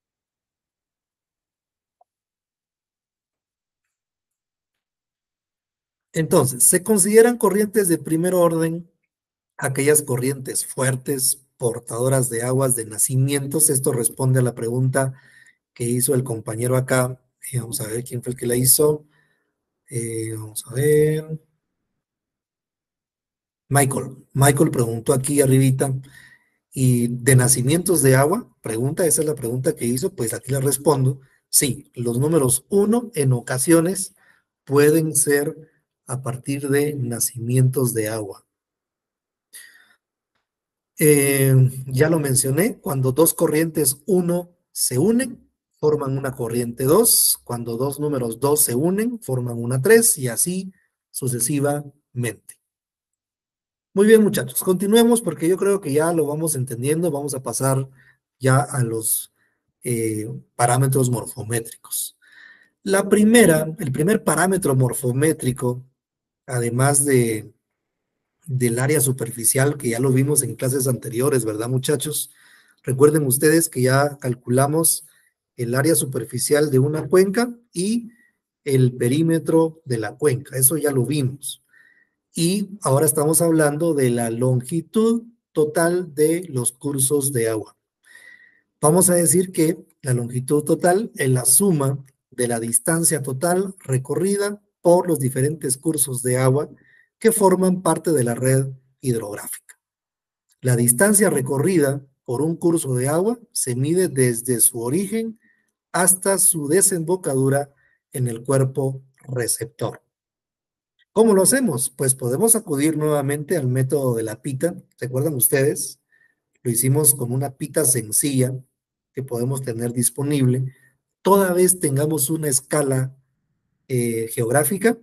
Entonces, se consideran corrientes de primer orden aquellas corrientes fuertes, portadoras de aguas de nacimientos. Esto responde a la pregunta que hizo el compañero acá. Y vamos a ver quién fue el que la hizo. Eh, vamos a ver. Michael. Michael preguntó aquí arribita. Y de nacimientos de agua, pregunta, esa es la pregunta que hizo, pues aquí le respondo. Sí, los números uno en ocasiones pueden ser a partir de nacimientos de agua. Eh, ya lo mencioné, cuando dos corrientes uno se unen, forman una corriente dos. Cuando dos números dos se unen, forman una tres y así sucesivamente. Muy bien, muchachos, continuemos porque yo creo que ya lo vamos entendiendo. Vamos a pasar ya a los eh, parámetros morfométricos. La primera, el primer parámetro morfométrico, además de, del área superficial, que ya lo vimos en clases anteriores, ¿verdad, muchachos? Recuerden ustedes que ya calculamos el área superficial de una cuenca y el perímetro de la cuenca. Eso ya lo vimos. Y ahora estamos hablando de la longitud total de los cursos de agua. Vamos a decir que la longitud total es la suma de la distancia total recorrida por los diferentes cursos de agua que forman parte de la red hidrográfica. La distancia recorrida por un curso de agua se mide desde su origen hasta su desembocadura en el cuerpo receptor. ¿Cómo lo hacemos? Pues podemos acudir nuevamente al método de la pita. ¿Recuerdan ustedes? Lo hicimos con una pita sencilla que podemos tener disponible. Toda vez tengamos una escala eh, geográfica,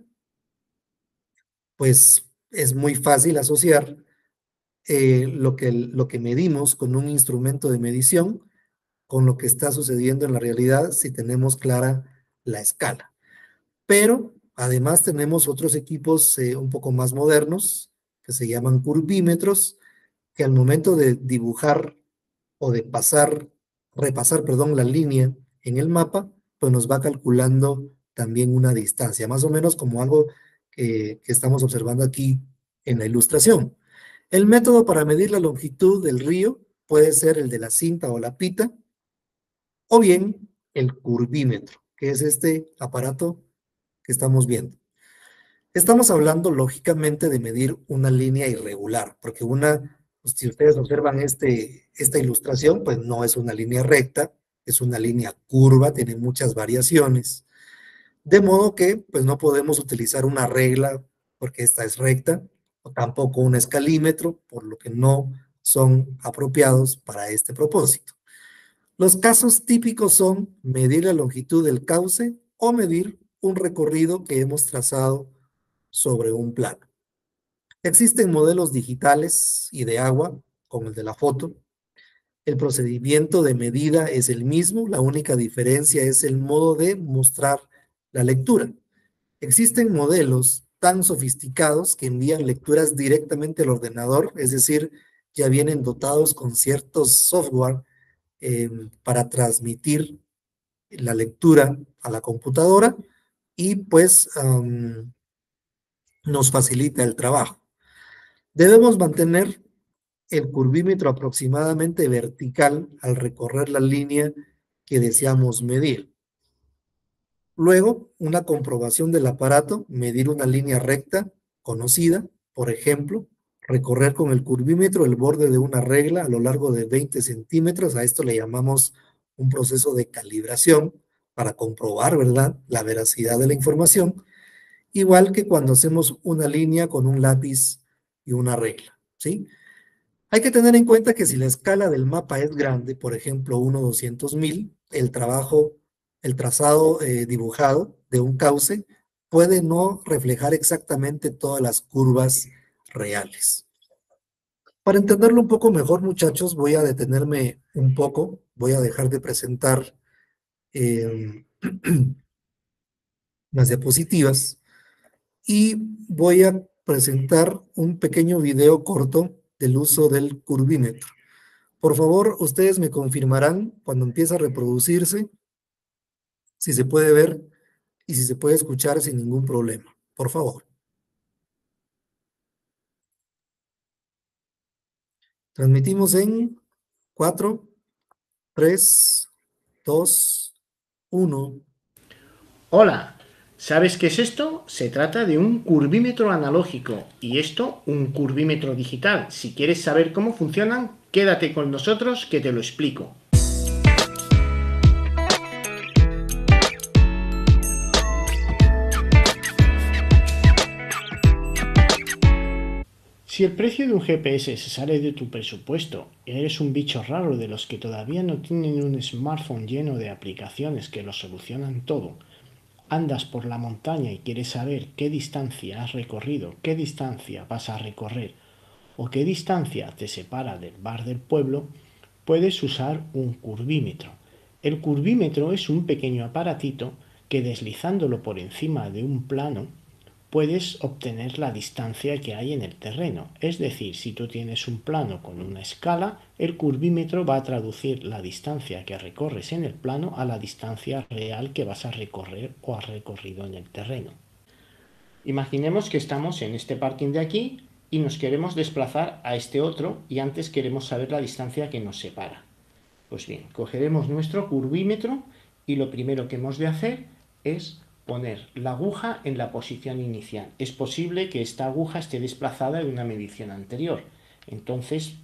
pues es muy fácil asociar eh, lo que, lo que medimos con un instrumento de medición con lo que está sucediendo en la realidad si tenemos clara la escala. Pero además tenemos otros equipos eh, un poco más modernos que se llaman curvímetros, que al momento de dibujar o de pasar, repasar, perdón, la línea en el mapa, pues nos va calculando también una distancia, más o menos como algo que, que estamos observando aquí en la ilustración. El método para medir la longitud del río puede ser el de la cinta o la pita, o bien el curvímetro, que es este aparato que estamos viendo. Estamos hablando lógicamente de medir una línea irregular, porque una, pues, si ustedes observan este, esta ilustración, pues no es una línea recta, es una línea curva, tiene muchas variaciones, de modo que pues no podemos utilizar una regla porque esta es recta, o tampoco un escalímetro, por lo que no son apropiados para este propósito. Los casos típicos son medir la longitud del cauce o medir un recorrido que hemos trazado sobre un plano. Existen modelos digitales y de agua, como el de la foto. El procedimiento de medida es el mismo, la única diferencia es el modo de mostrar la lectura. Existen modelos tan sofisticados que envían lecturas directamente al ordenador, es decir, ya vienen dotados con ciertos software eh, para transmitir la lectura a la computadora y pues um, nos facilita el trabajo. Debemos mantener el curvímetro aproximadamente vertical al recorrer la línea que deseamos medir. Luego, una comprobación del aparato, medir una línea recta conocida, por ejemplo, recorrer con el curvímetro el borde de una regla a lo largo de veinte centímetros, a esto le llamamos un proceso de calibración para comprobar, ¿verdad?, la veracidad de la información, igual que cuando hacemos una línea con un lápiz y una regla, ¿sí? Hay que tener en cuenta que si la escala del mapa es grande, por ejemplo, uno doscientos mil, el trabajo, el trazado eh, dibujado de un cauce puede no reflejar exactamente todas las curvas reales. Para entenderlo un poco mejor, muchachos, voy a detenerme un poco, voy a dejar de presentar eh, las diapositivas y voy a presentar un pequeño video corto del uso del curvímetro. Por favor, ustedes me confirmarán cuando empiece a reproducirse, si se puede ver y si se puede escuchar sin ningún problema. Por favor. Transmitimos en cuatro, tres, dos, uno. Hola, ¿sabes qué es esto? Se trata de un curvímetro analógico y esto un curvímetro digital. Si quieres saber cómo funcionan, quédate con nosotros que te lo explico. Si el precio de un G P S se sale de tu presupuesto y eres un bicho raro de los que todavía no tienen un smartphone lleno de aplicaciones que lo solucionan todo, andas por la montaña y quieres saber qué distancia has recorrido, qué distancia vas a recorrer o qué distancia te separa del bar del pueblo, puedes usar un curvímetro. El curvímetro es un pequeño aparatito que deslizándolo por encima de un plano puedes obtener la distancia que hay en el terreno. Es decir, si tú tienes un plano con una escala, el curvímetro va a traducir la distancia que recorres en el plano a la distancia real que vas a recorrer o has recorrido en el terreno. Imaginemos que estamos en este parking de aquí y nos queremos desplazar a este otro y antes queremos saber la distancia que nos separa. Pues bien, cogeremos nuestro curvímetro y lo primero que hemos de hacer es poner la aguja en la posición inicial. Es posible que esta aguja esté desplazada de una medición anterior. Entonces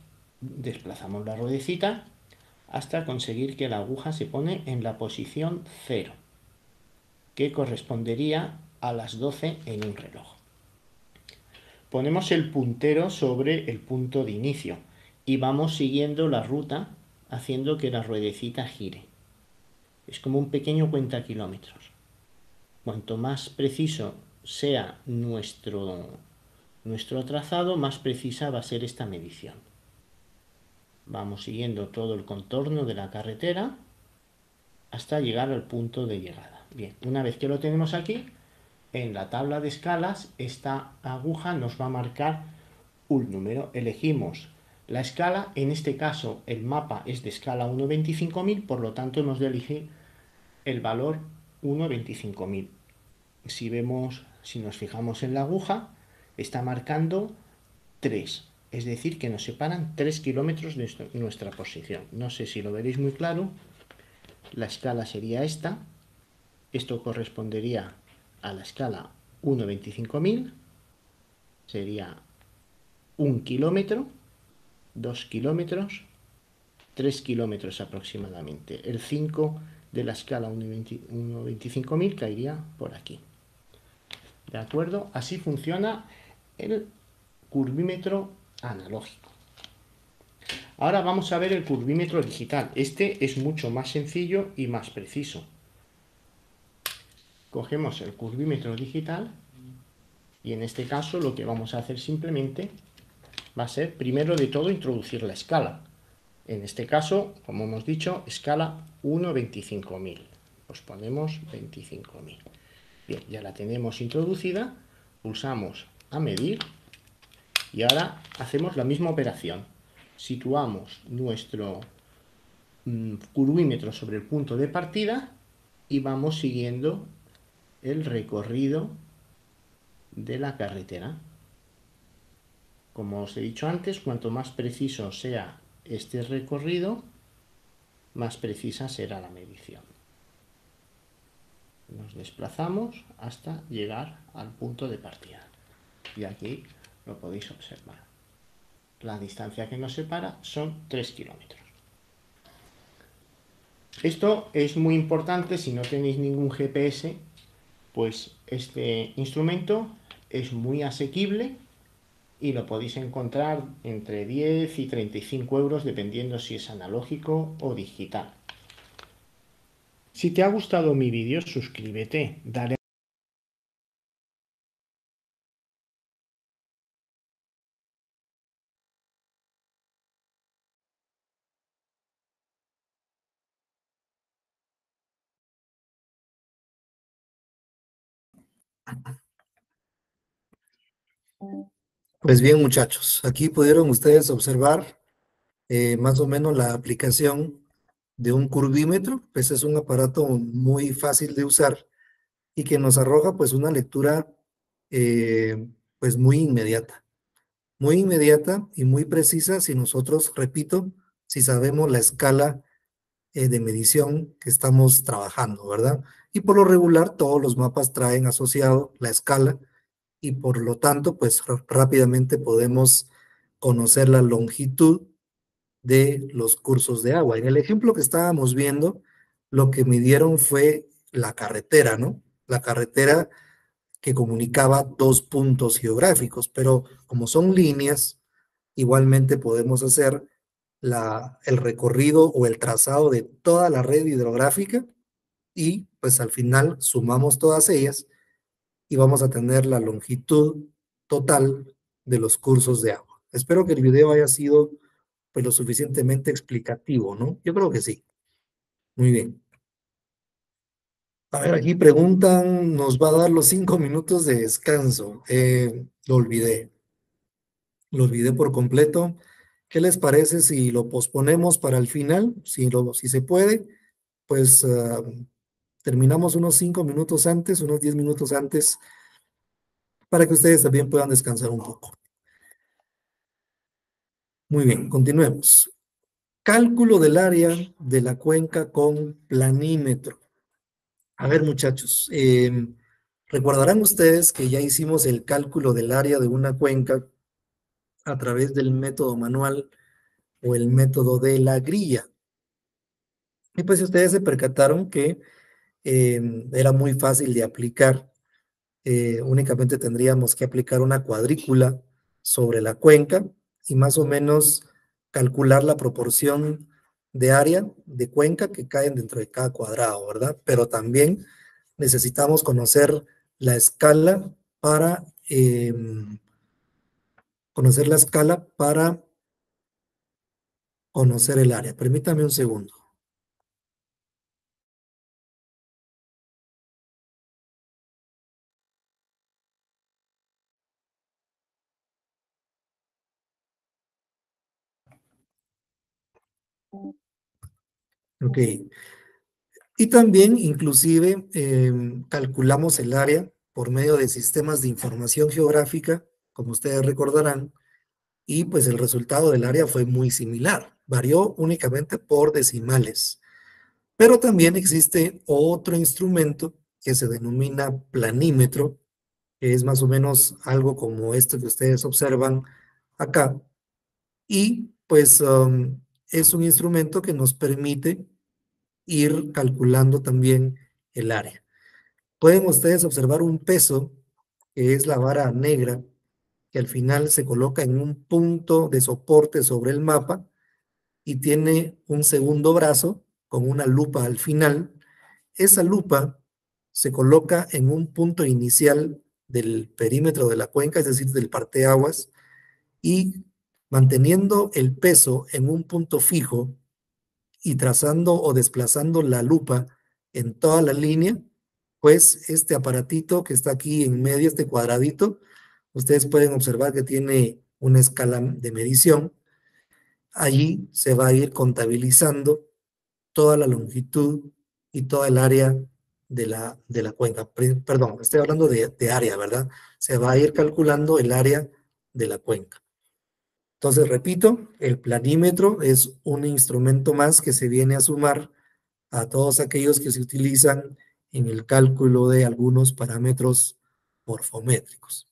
desplazamos la ruedecita hasta conseguir que la aguja se pone en la posición cero, que correspondería a las doce en un reloj. Ponemos el puntero sobre el punto de inicio y vamos siguiendo la ruta haciendo que la ruedecita gire. Es como un pequeño cuenta kilómetros. Cuanto más preciso sea nuestro, nuestro trazado, más precisa va a ser esta medición. Vamos siguiendo todo el contorno de la carretera hasta llegar al punto de llegada. Bien, una vez que lo tenemos aquí, en la tabla de escalas, esta aguja nos va a marcar un número. Elegimos la escala, en este caso el mapa es de escala uno veinticinco mil, por lo tanto hemos de elegir el valor uno veinticinco mil. Si vemos, si nos fijamos en la aguja, está marcando tres, es decir, que nos separan tres kilómetros de nuestra posición. No sé si lo veréis muy claro. La escala sería esta. Esto correspondería a la escala uno veinticinco mil. Sería un kilómetro, dos kilómetros, tres kilómetros aproximadamente. El cinco de la escala uno veinticinco mil caería por aquí. ¿De acuerdo? Así funciona el curvímetro analógico. Ahora vamos a ver el curvímetro digital. Este es mucho más sencillo y más preciso. Cogemos el curvímetro digital y en este caso lo que vamos a hacer simplemente va a ser, primero de todo, introducir la escala. En este caso, como hemos dicho, escala uno veinticinco mil. Pues ponemos veinticinco mil. Bien, ya la tenemos introducida. Pulsamos a medir y ahora hacemos la misma operación. Situamos nuestro mmm, curvímetro sobre el punto de partida y vamos siguiendo el recorrido de la carretera. Como os he dicho antes, cuanto más preciso sea este recorrido, más precisa será la medición. Nos desplazamos hasta llegar al punto de partida. Y aquí lo podéis observar. La distancia que nos separa son tres kilómetros. Esto es muy importante si no tenéis ningún G P S, pues este instrumento es muy asequible y lo podéis encontrar entre diez y treinta y cinco euros dependiendo si es analógico o digital. Si te ha gustado mi vídeo, suscríbete, dale Pues bien, muchachos, aquí pudieron ustedes observar eh, más o menos la aplicación de un curvímetro. Pues es un aparato muy fácil de usar y que nos arroja pues una lectura eh, pues muy inmediata, muy inmediata y muy precisa si nosotros, repito, si sabemos la escala eh, de medición que estamos trabajando, ¿verdad? Y por lo regular todos los mapas traen asociado la escala y por lo tanto pues rápidamente podemos conocer la longitud de los cursos de agua. En el ejemplo que estábamos viendo, lo que midieron fue la carretera, ¿no? La carretera que comunicaba dos puntos geográficos, pero como son líneas, igualmente podemos hacer la, el recorrido o el trazado de toda la red hidrográfica y pues al final sumamos todas ellas y vamos a tener la longitud total de los cursos de agua. Espero que el video haya sido pues lo suficientemente explicativo, ¿no? Yo creo que sí. Muy bien. A ver, aquí preguntan, nos va a dar los cinco minutos de descanso. Eh, lo olvidé. Lo olvidé por completo. ¿Qué les parece si lo posponemos para el final? Si, lo, si se puede, pues uh, terminamos unos cinco minutos antes, unos diez minutos antes, para que ustedes también puedan descansar un poco. Muy bien, continuemos. Cálculo del área de la cuenca con planímetro. A ver, muchachos, eh, recordarán ustedes que ya hicimos el cálculo del área de una cuenca a través del método manual o el método de la grilla. Y pues ustedes se percataron que eh, era muy fácil de aplicar. Eh, únicamente tendríamos que aplicar una cuadrícula sobre la cuenca y más o menos calcular la proporción de área de cuenca que caen dentro de cada cuadrado, ¿verdad? Pero también necesitamos conocer la escala para eh, conocer la escala para conocer el área. Permítame un segundo. Ok. Y también, inclusive, eh, calculamos el área por medio de sistemas de información geográfica, como ustedes recordarán, y pues el resultado del área fue muy similar. Varió únicamente por decimales. Pero también existe otro instrumento que se denomina planímetro, que es más o menos algo como esto que ustedes observan acá. Y pues um, es un instrumento que nos permite ir calculando también el área. Pueden ustedes observar un peso, que es la vara negra, que al final se coloca en un punto de soporte sobre el mapa y tiene un segundo brazo con una lupa al final. Esa lupa se coloca en un punto inicial del perímetro de la cuenca, es decir, del parteaguas, y manteniendo el peso en un punto fijo y trazando o desplazando la lupa en toda la línea, pues este aparatito que está aquí en medio, este cuadradito, ustedes pueden observar que tiene una escala de medición. Allí se va a ir contabilizando toda la longitud y toda el área de la, de la cuenca. Perdón, estoy hablando de, de área, ¿verdad? Se va a ir calculando el área de la cuenca. Entonces, repito, el planímetro es un instrumento más que se viene a sumar a todos aquellos que se utilizan en el cálculo de algunos parámetros morfométricos.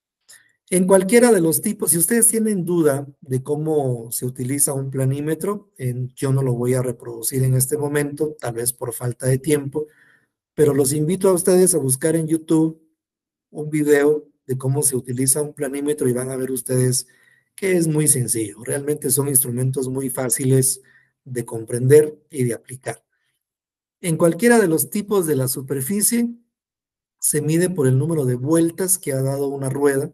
En cualquiera de los tipos, si ustedes tienen duda de cómo se utiliza un planímetro, en, yo no lo voy a reproducir en este momento, tal vez por falta de tiempo, pero los invito a ustedes a buscar en YouTube un video de cómo se utiliza un planímetro y van a ver ustedes que es muy sencillo. Realmente son instrumentos muy fáciles de comprender y de aplicar. En cualquiera de los tipos de la superficie, se mide por el número de vueltas que ha dado una rueda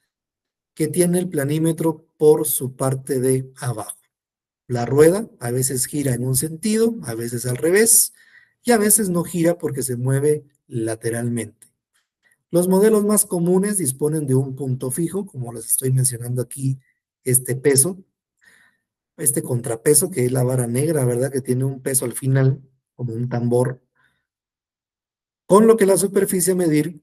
que tiene el planímetro por su parte de abajo. La rueda a veces gira en un sentido, a veces al revés, y a veces no gira porque se mueve lateralmente. Los modelos más comunes disponen de un punto fijo, como les estoy mencionando aquí, este peso, este contrapeso que es la vara negra, ¿verdad? Que tiene un peso al final, como un tambor, con lo que la superficie a medir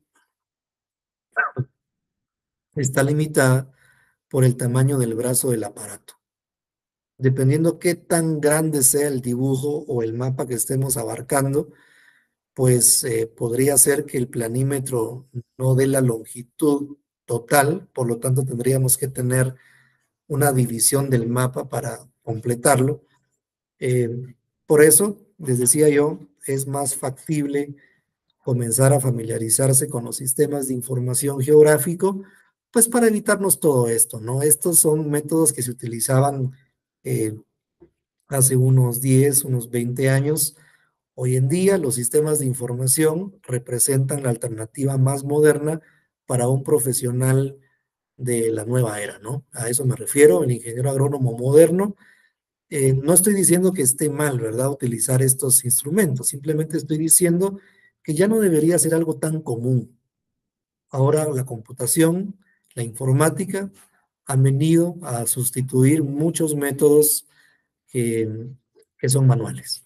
está limitada por el tamaño del brazo del aparato. Dependiendo qué tan grande sea el dibujo o el mapa que estemos abarcando, pues eh, podría ser que el planímetro no dé la longitud total, por lo tanto tendríamos que tener una división del mapa para completarlo. Eh, por eso, les decía yo, es más factible comenzar a familiarizarse con los sistemas de información geográfico, pues para evitarnos todo esto, ¿no? Estos son métodos que se utilizaban eh, hace unos diez, unos veinte años. Hoy en día los sistemas de información representan la alternativa más moderna para un profesional de la nueva era, ¿no? A eso me refiero, el ingeniero agrónomo moderno. Eh, no estoy diciendo que esté mal, ¿verdad? Utilizar estos instrumentos, simplemente estoy diciendo que ya no debería ser algo tan común. Ahora la computación, la informática han venido a sustituir muchos métodos que, que son manuales.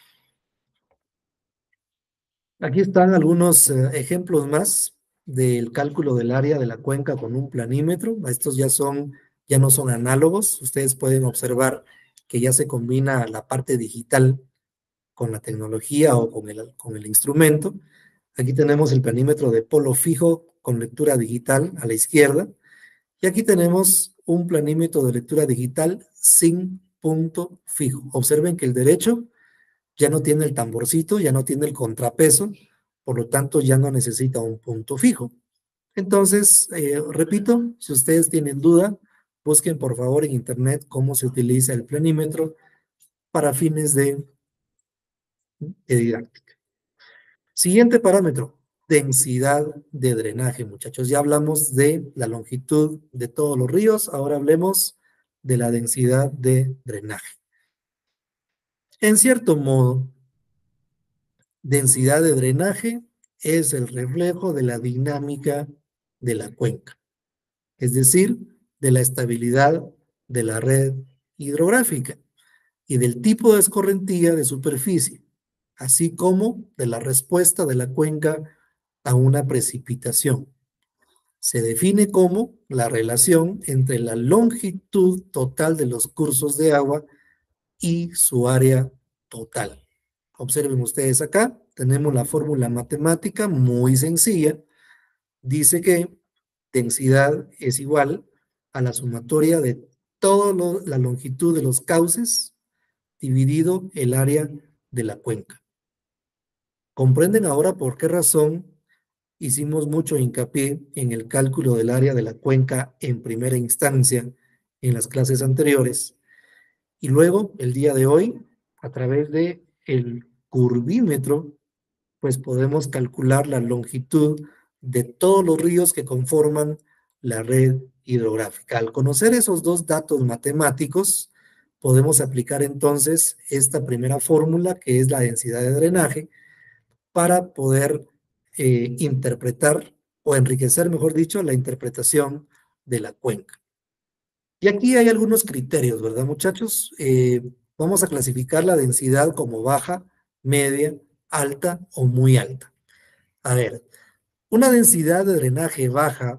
Aquí están algunos eh, ejemplos más del cálculo del área de la cuenca con un planímetro. Estos ya son, ya no son análogos. Ustedes pueden observar que ya se combina la parte digital con la tecnología o con el, con el instrumento. Aquí tenemos el planímetro de polo fijo con lectura digital a la izquierda. Y aquí tenemos un planímetro de lectura digital sin punto fijo. Observen que el derecho ya no tiene el tamborcito, ya no tiene el contrapeso, por lo tanto ya no necesita un punto fijo. Entonces, eh, repito, si ustedes tienen duda, busquen por favor en internet cómo se utiliza el planímetro para fines de, de didáctica. Siguiente parámetro, densidad de drenaje, muchachos. Ya hablamos de la longitud de todos los ríos, ahora hablemos de la densidad de drenaje. En cierto modo, densidad de drenaje es el reflejo de la dinámica de la cuenca, es decir, de la estabilidad de la red hidrográfica y del tipo de escorrentía de superficie, así como de la respuesta de la cuenca a una precipitación. Se define como la relación entre la longitud total de los cursos de agua y su área total. Observen ustedes acá, tenemos la fórmula matemática muy sencilla. Dice que densidad es igual a la sumatoria de toda la longitud de los cauces dividido el área de la cuenca. ¿Comprenden ahora por qué razón hicimos mucho hincapié en el cálculo del área de la cuenca en primera instancia en las clases anteriores? Y luego, el día de hoy, a través de el curvímetro, pues podemos calcular la longitud de todos los ríos que conforman la red hidrográfica. Al conocer esos dos datos matemáticos, podemos aplicar entonces esta primera fórmula, que es la densidad de drenaje, para poder eh, interpretar o enriquecer, mejor dicho, la interpretación de la cuenca. Y aquí hay algunos criterios, ¿verdad, muchachos? Eh, vamos a clasificar la densidad como baja, media, alta o muy alta. A ver, una densidad de drenaje baja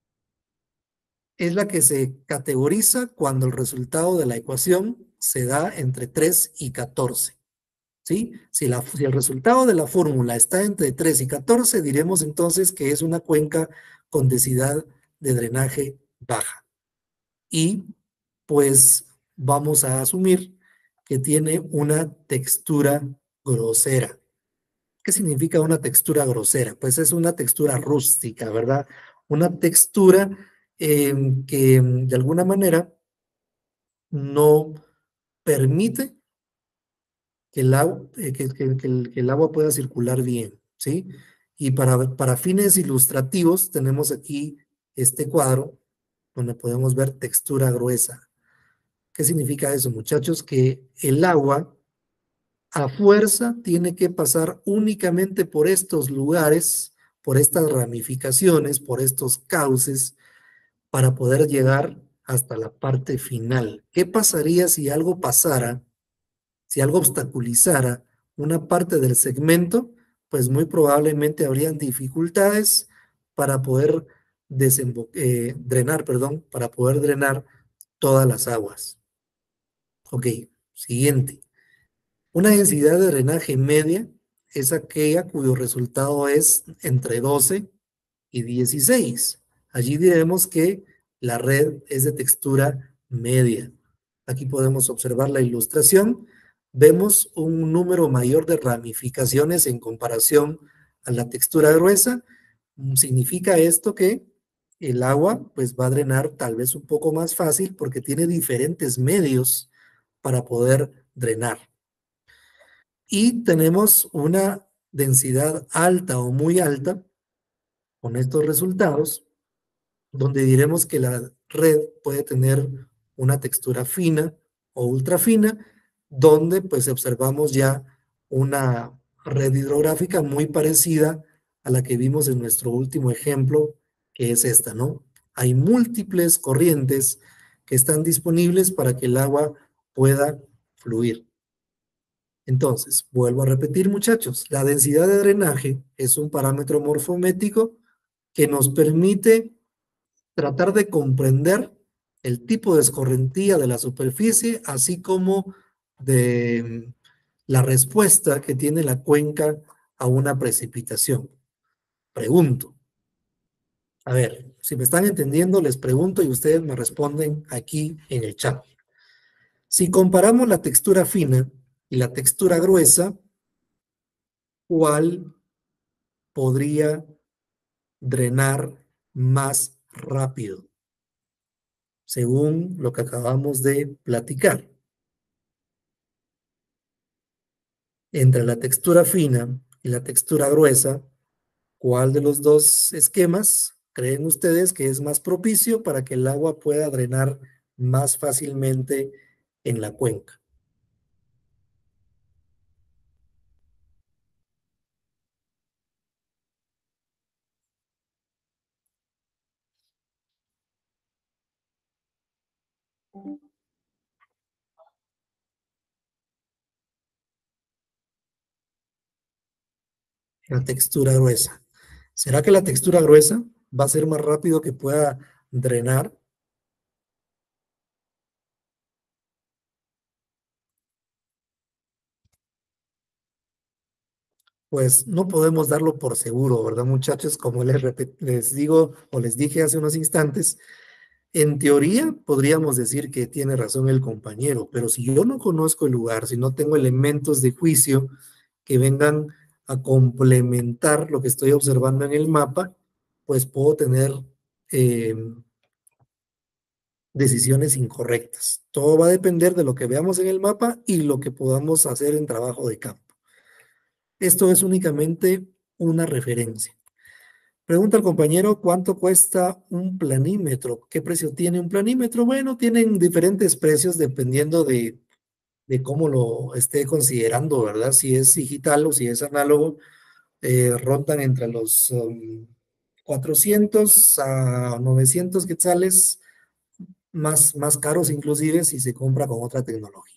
es la que se categoriza cuando el resultado de la ecuación se da entre tres y catorce. ¿Sí? Si, la, si el resultado de la fórmula está entre tres y catorce, diremos entonces que es una cuenca con densidad de drenaje baja. Y pues vamos a asumir que tiene una textura grosera. ¿Qué significa una textura grosera? Pues es una textura rústica, ¿verdad? Una textura eh, que de alguna manera no permite que el agua, eh, que, que, que, el, que el agua pueda circular bien, ¿sí? Y para, para fines ilustrativos tenemos aquí este cuadro donde podemos ver textura gruesa. ¿Qué significa eso, muchachos? Que el agua a fuerza tiene que pasar únicamente por estos lugares, por estas ramificaciones, por estos cauces, para poder llegar hasta la parte final. ¿Qué pasaría si algo pasara, si algo obstaculizara una parte del segmento? Pues muy probablemente habrían dificultades para poder eh, drenar, perdón, para poder drenar todas las aguas. Ok, siguiente. Una densidad de drenaje media es aquella cuyo resultado es entre doce y dieciséis. Allí diremos que la red es de textura media. Aquí podemos observar la ilustración. Vemos un número mayor de ramificaciones en comparación a la textura gruesa. Significa esto que el agua pues va a drenar tal vez un poco más fácil porque tiene diferentes medios para poder drenar. Y tenemos una densidad alta o muy alta con estos resultados, donde diremos que la red puede tener una textura fina o ultra fina, donde pues observamos ya una red hidrográfica muy parecida a la que vimos en nuestro último ejemplo, que es esta, ¿no? Hay múltiples corrientes que están disponibles para que el agua pueda fluir. Entonces, vuelvo a repetir, muchachos, la densidad de drenaje es un parámetro morfométrico que nos permite tratar de comprender el tipo de escorrentía de la superficie, así como de la respuesta que tiene la cuenca a una precipitación. Pregunto, a ver, si me están entendiendo, les pregunto y ustedes me responden aquí en el chat. Si comparamos la textura fina y la textura gruesa, ¿cuál podría drenar más rápido? Según lo que acabamos de platicar. Entre la textura fina y la textura gruesa, ¿cuál de los dos esquemas creen ustedes que es más propicio para que el agua pueda drenar más fácilmente en la cuenca? La textura gruesa. ¿Será que la textura gruesa va a ser más rápido que pueda drenar? Pues no podemos darlo por seguro, ¿verdad, muchachos? Como les, les digo o les dije hace unos instantes, en teoría podríamos decir que tiene razón el compañero, pero si yo no conozco el lugar, si no tengo elementos de juicio que vengan a complementar lo que estoy observando en el mapa, pues puedo tener eh, decisiones incorrectas. Todo va a depender de lo que veamos en el mapa y lo que podamos hacer en trabajo de campo. Esto es únicamente una referencia. Pregunta al compañero, ¿cuánto cuesta un planímetro? ¿Qué precio tiene un planímetro? Bueno, tienen diferentes precios dependiendo de, de cómo lo esté considerando, ¿verdad? Si es digital o si es análogo, eh, rondan entre los um, cuatrocientos a novecientos quetzales, más, más caros inclusive si se compra con otra tecnología.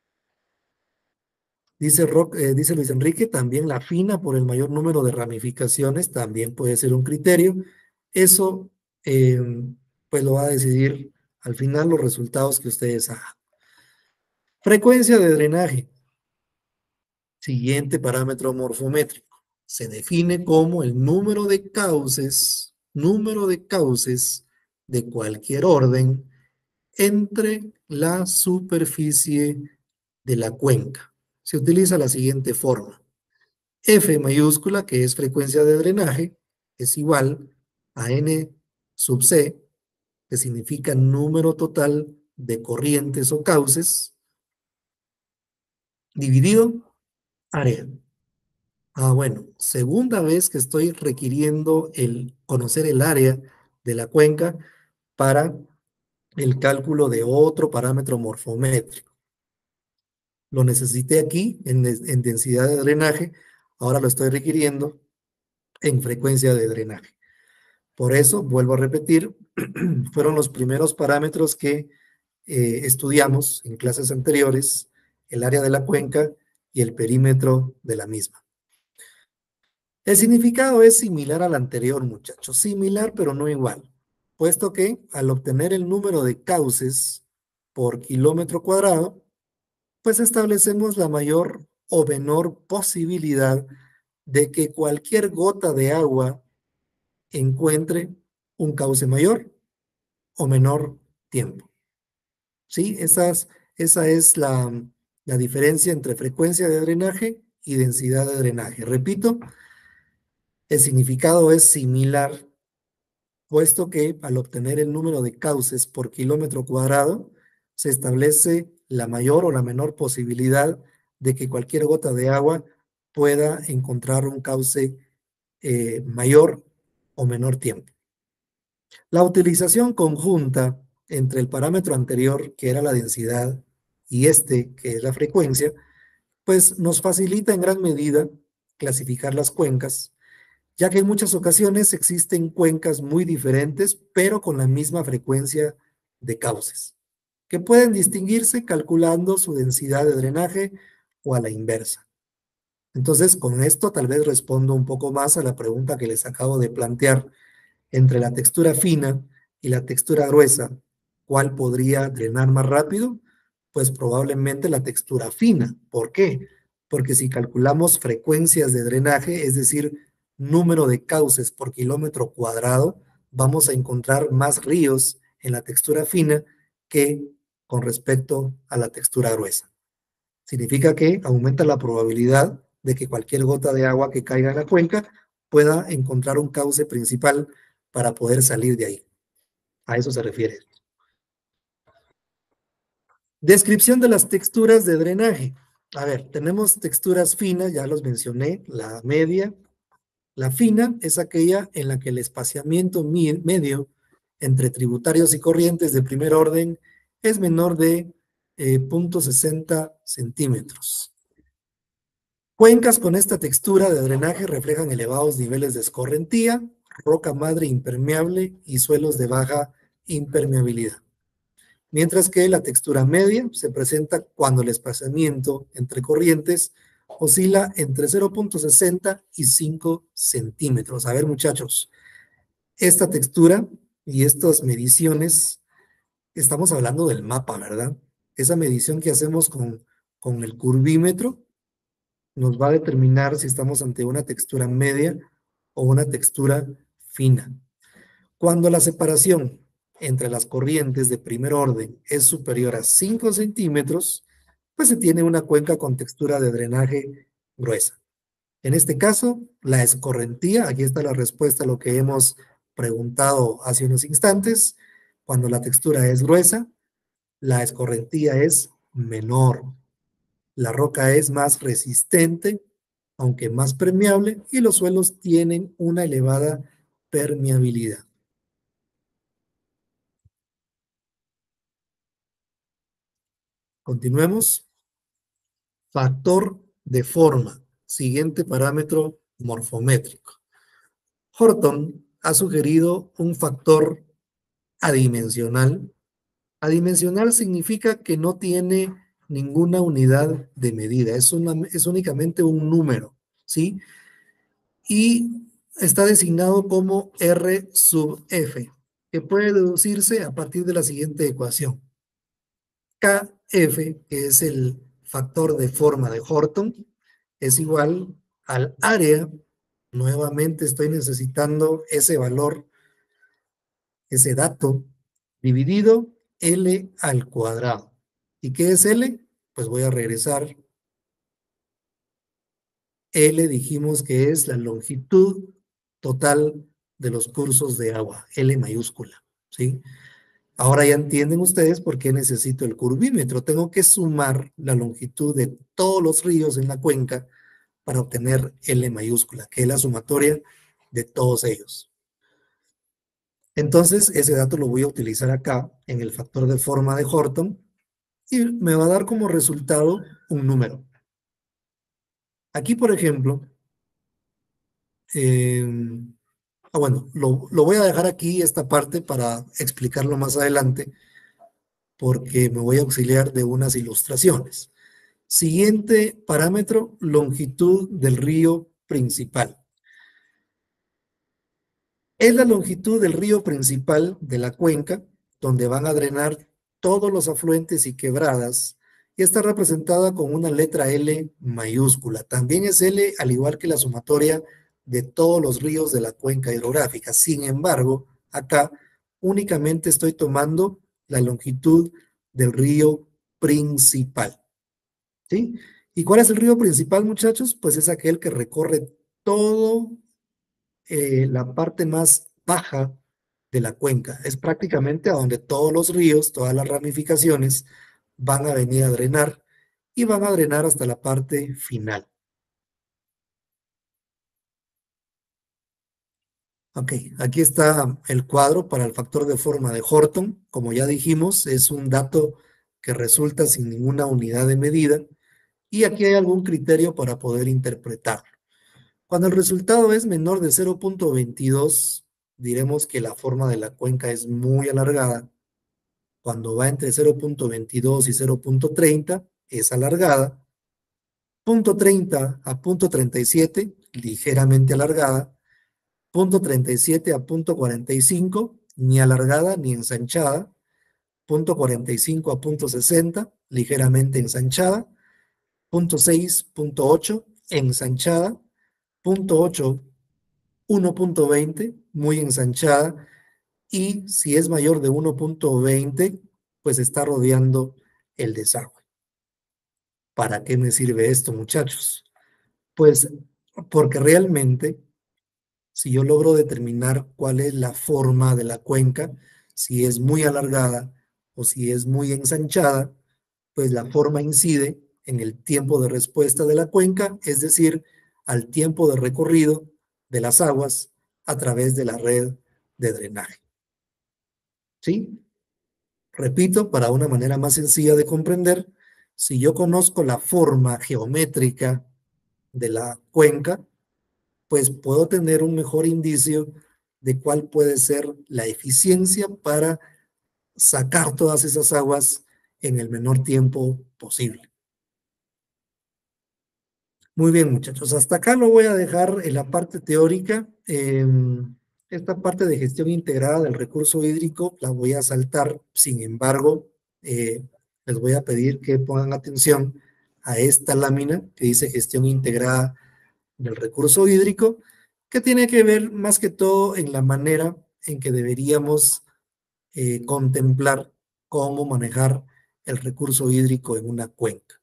Dice, Rock, eh, dice Luis Enrique, también la fina por el mayor número de ramificaciones también puede ser un criterio. Eso eh, pues lo va a decidir al final los resultados que ustedes hagan. Frecuencia de drenaje. Siguiente parámetro morfométrico. Se define como el número de cauces, número de cauces de cualquier orden entre la superficie de la cuenca. Se utiliza la siguiente forma. F mayúscula, que es frecuencia de drenaje, es igual a N sub C, que significa número total de corrientes o cauces, dividido área. Ah, bueno, segunda vez que estoy requiriendo el conocer el área de la cuenca para el cálculo de otro parámetro morfométrico. Lo necesité aquí en, en densidad de drenaje, ahora lo estoy requiriendo en frecuencia de drenaje. Por eso, vuelvo a repetir, fueron los primeros parámetros que eh, estudiamos en clases anteriores, el área de la cuenca y el perímetro de la misma. El significado es similar al anterior, muchachos, similar pero no igual, puesto que al obtener el número de cauces por kilómetro cuadrado, pues establecemos la mayor o menor posibilidad de que cualquier gota de agua encuentre un cauce mayor o menor tiempo. ¿Sí? Esas, esa es la, la diferencia entre frecuencia de drenaje y densidad de drenaje. Repito, el significado es similar, puesto que al obtener el número de cauces por kilómetro cuadrado, se establece la mayor o la menor posibilidad de que cualquier gota de agua pueda encontrar un cauce eh, mayor o menor tiempo. La utilización conjunta entre el parámetro anterior, que era la densidad, y este, que es la frecuencia, pues nos facilita en gran medida clasificar las cuencas, ya que en muchas ocasiones existen cuencas muy diferentes, pero con la misma frecuencia de cauces, que pueden distinguirse calculando su densidad de drenaje o a la inversa. Entonces, con esto tal vez respondo un poco más a la pregunta que les acabo de plantear. Entre la textura fina y la textura gruesa, ¿cuál podría drenar más rápido? Pues probablemente la textura fina. ¿Por qué? Porque si calculamos frecuencias de drenaje, es decir, número de cauces por kilómetro cuadrado, vamos a encontrar más ríos en la textura fina que con respecto a la textura gruesa. Significa que aumenta la probabilidad de que cualquier gota de agua que caiga en la cuenca pueda encontrar un cauce principal para poder salir de ahí. A eso se refiere. Descripción de las texturas de drenaje. A ver, tenemos texturas finas, ya los mencioné, la media. La fina es aquella en la que el espaciamiento medio entre tributarios y corrientes de primer orden es menor de eh, cero punto sesenta centímetros. Cuencas con esta textura de drenaje reflejan elevados niveles de escorrentía, roca madre impermeable y suelos de baja impermeabilidad. Mientras que la textura media se presenta cuando el espaciamiento entre corrientes oscila entre cero punto sesenta y cinco centímetros. A ver, muchachos, esta textura y estas mediciones, estamos hablando del mapa, ¿verdad? Esa medición que hacemos con, con el curvímetro nos va a determinar si estamos ante una textura media o una textura fina. Cuando la separación entre las corrientes de primer orden es superior a cinco centímetros, pues se tiene una cuenca con textura de drenaje gruesa. En este caso, la escorrentía, aquí está la respuesta a lo que hemos preguntado hace unos instantes. Cuando la textura es gruesa, la escorrentía es menor. La roca es más resistente, aunque más permeable, y los suelos tienen una elevada permeabilidad. Continuemos. Factor de forma. Siguiente parámetro morfométrico. Horton ha sugerido un factor adimensional. Adimensional significa que no tiene ninguna unidad de medida, es, una, es únicamente un número, ¿sí? Y está designado como R sub F, que puede deducirse a partir de la siguiente ecuación. Kf, que es el factor de forma de Horton, es igual al área. Nuevamente estoy necesitando ese valor, ese dato, dividido L al cuadrado. ¿Y qué es L? Pues voy a regresar. L dijimos que es la longitud total de los cursos de agua, L mayúscula, ¿sí? Ahora ya entienden ustedes por qué necesito el curvímetro. Tengo que sumar la longitud de todos los ríos en la cuenca para obtener L mayúscula, que es la sumatoria de todos ellos. Entonces, ese dato lo voy a utilizar acá en el factor de forma de Horton y me va a dar como resultado un número. Aquí, por ejemplo, eh, ah, bueno, lo, lo voy a dejar aquí esta parte para explicarlo más adelante porque me voy a auxiliar de unas ilustraciones. Siguiente parámetro, longitud del río principal. Es la longitud del río principal de la cuenca, donde van a drenar todos los afluentes y quebradas, y está representada con una letra L mayúscula. También es L, al igual que la sumatoria de todos los ríos de la cuenca hidrográfica. Sin embargo, acá únicamente estoy tomando la longitud del río principal. ¿Sí? ¿Y cuál es el río principal, muchachos? Pues es aquel que recorre todo eh, la parte más baja de la cuenca. Es prácticamente a donde todos los ríos, todas las ramificaciones van a venir a drenar y van a drenar hasta la parte final. Ok, aquí está el cuadro para el factor de forma de Horton. Como ya dijimos, es un dato que resulta sin ninguna unidad de medida y aquí hay algún criterio para poder interpretarlo. Cuando el resultado es menor de cero punto veintidós, diremos que la forma de la cuenca es muy alargada. Cuando va entre cero punto veintidós y cero punto treinta, es alargada. Punto treinta a punto treinta y siete, ligeramente alargada. Punto treinta y siete a punto cuarenta y cinco, ni alargada ni ensanchada. Punto cuarenta y cinco a punto sesenta, ligeramente ensanchada. Punto seis, punto ocho, ensanchada. Punto ocho, uno punto veinte, muy ensanchada, y si es mayor de uno punto veinte, pues está rodeando el desagüe. ¿Para qué me sirve esto, muchachos? Pues porque realmente, si yo logro determinar cuál es la forma de la cuenca, si es muy alargada o si es muy ensanchada, pues la forma incide en el tiempo de respuesta de la cuenca, es decir, al tiempo de recorrido de las aguas a través de la red de drenaje. ¿Sí? Repito, para una manera más sencilla de comprender, si yo conozco la forma geométrica de la cuenca, pues puedo tener un mejor indicio de cuál puede ser la eficiencia para sacar todas esas aguas en el menor tiempo posible. Muy bien, muchachos, hasta acá lo voy a dejar en la parte teórica. Eh, esta parte de gestión integrada del recurso hídrico la voy a saltar. Sin embargo, eh, les voy a pedir que pongan atención a esta lámina que dice gestión integrada del recurso hídrico, que tiene que ver más que todo en la manera en que deberíamos eh, contemplar cómo manejar el recurso hídrico en una cuenca.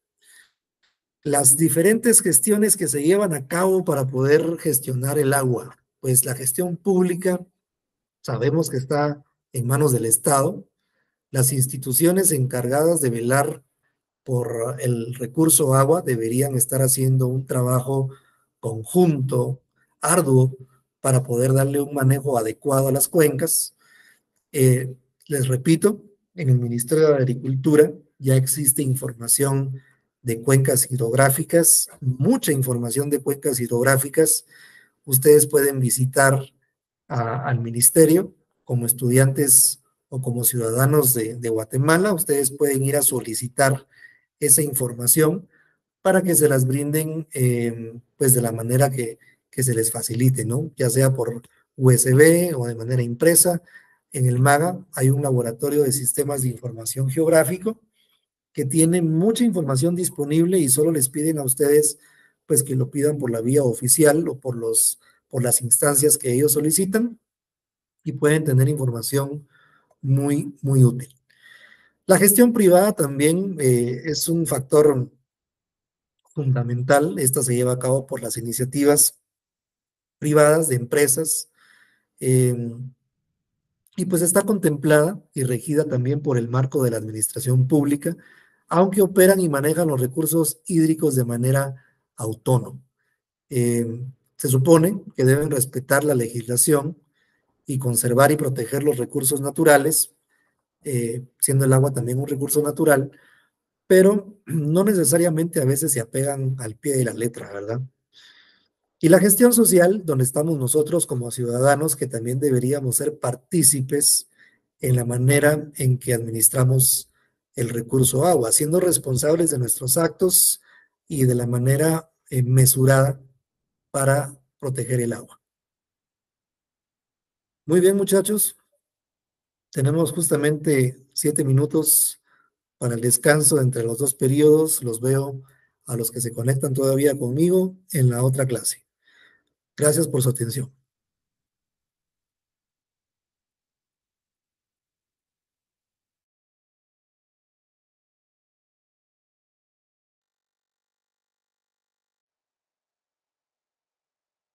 Las diferentes gestiones que se llevan a cabo para poder gestionar el agua. Pues la gestión pública sabemos que está en manos del Estado. Las instituciones encargadas de velar por el recurso agua deberían estar haciendo un trabajo conjunto, arduo, para poder darle un manejo adecuado a las cuencas. Eh, les repito, en el Ministerio de Agricultura ya existe información de cuencas hidrográficas, mucha información de cuencas hidrográficas. Ustedes pueden visitar a, al ministerio como estudiantes o como ciudadanos de, de Guatemala. Ustedes pueden ir a solicitar esa información para que se las brinden eh, pues de la manera que, que se les facilite, ¿no? Ya sea por U S B o de manera impresa. En el MAGA hay un laboratorio de sistemas de información geográfico que tiene mucha información disponible y solo les piden a ustedes pues que lo pidan por la vía oficial o por, los, por las instancias que ellos solicitan y pueden tener información muy, muy útil. La gestión privada también eh, es un factor fundamental. Esta se lleva a cabo por las iniciativas privadas de empresas eh, y pues está contemplada y regida también por el marco de la administración pública, aunque operan y manejan los recursos hídricos de manera autónoma. Eh, se supone que deben respetar la legislación y conservar y proteger los recursos naturales, eh, siendo el agua también un recurso natural, pero no necesariamente a veces se apegan al pie de la letra, ¿verdad? Y la gestión social, donde estamos nosotros como ciudadanos, que también deberíamos ser partícipes en la manera en que administramos el recurso agua, siendo responsables de nuestros actos y de la manera eh, mesurada para proteger el agua. Muy bien, muchachos, tenemos justamente siete minutos para el descanso entre los dos periodos. Los veo a los que se conectan todavía conmigo en la otra clase. Gracias por su atención.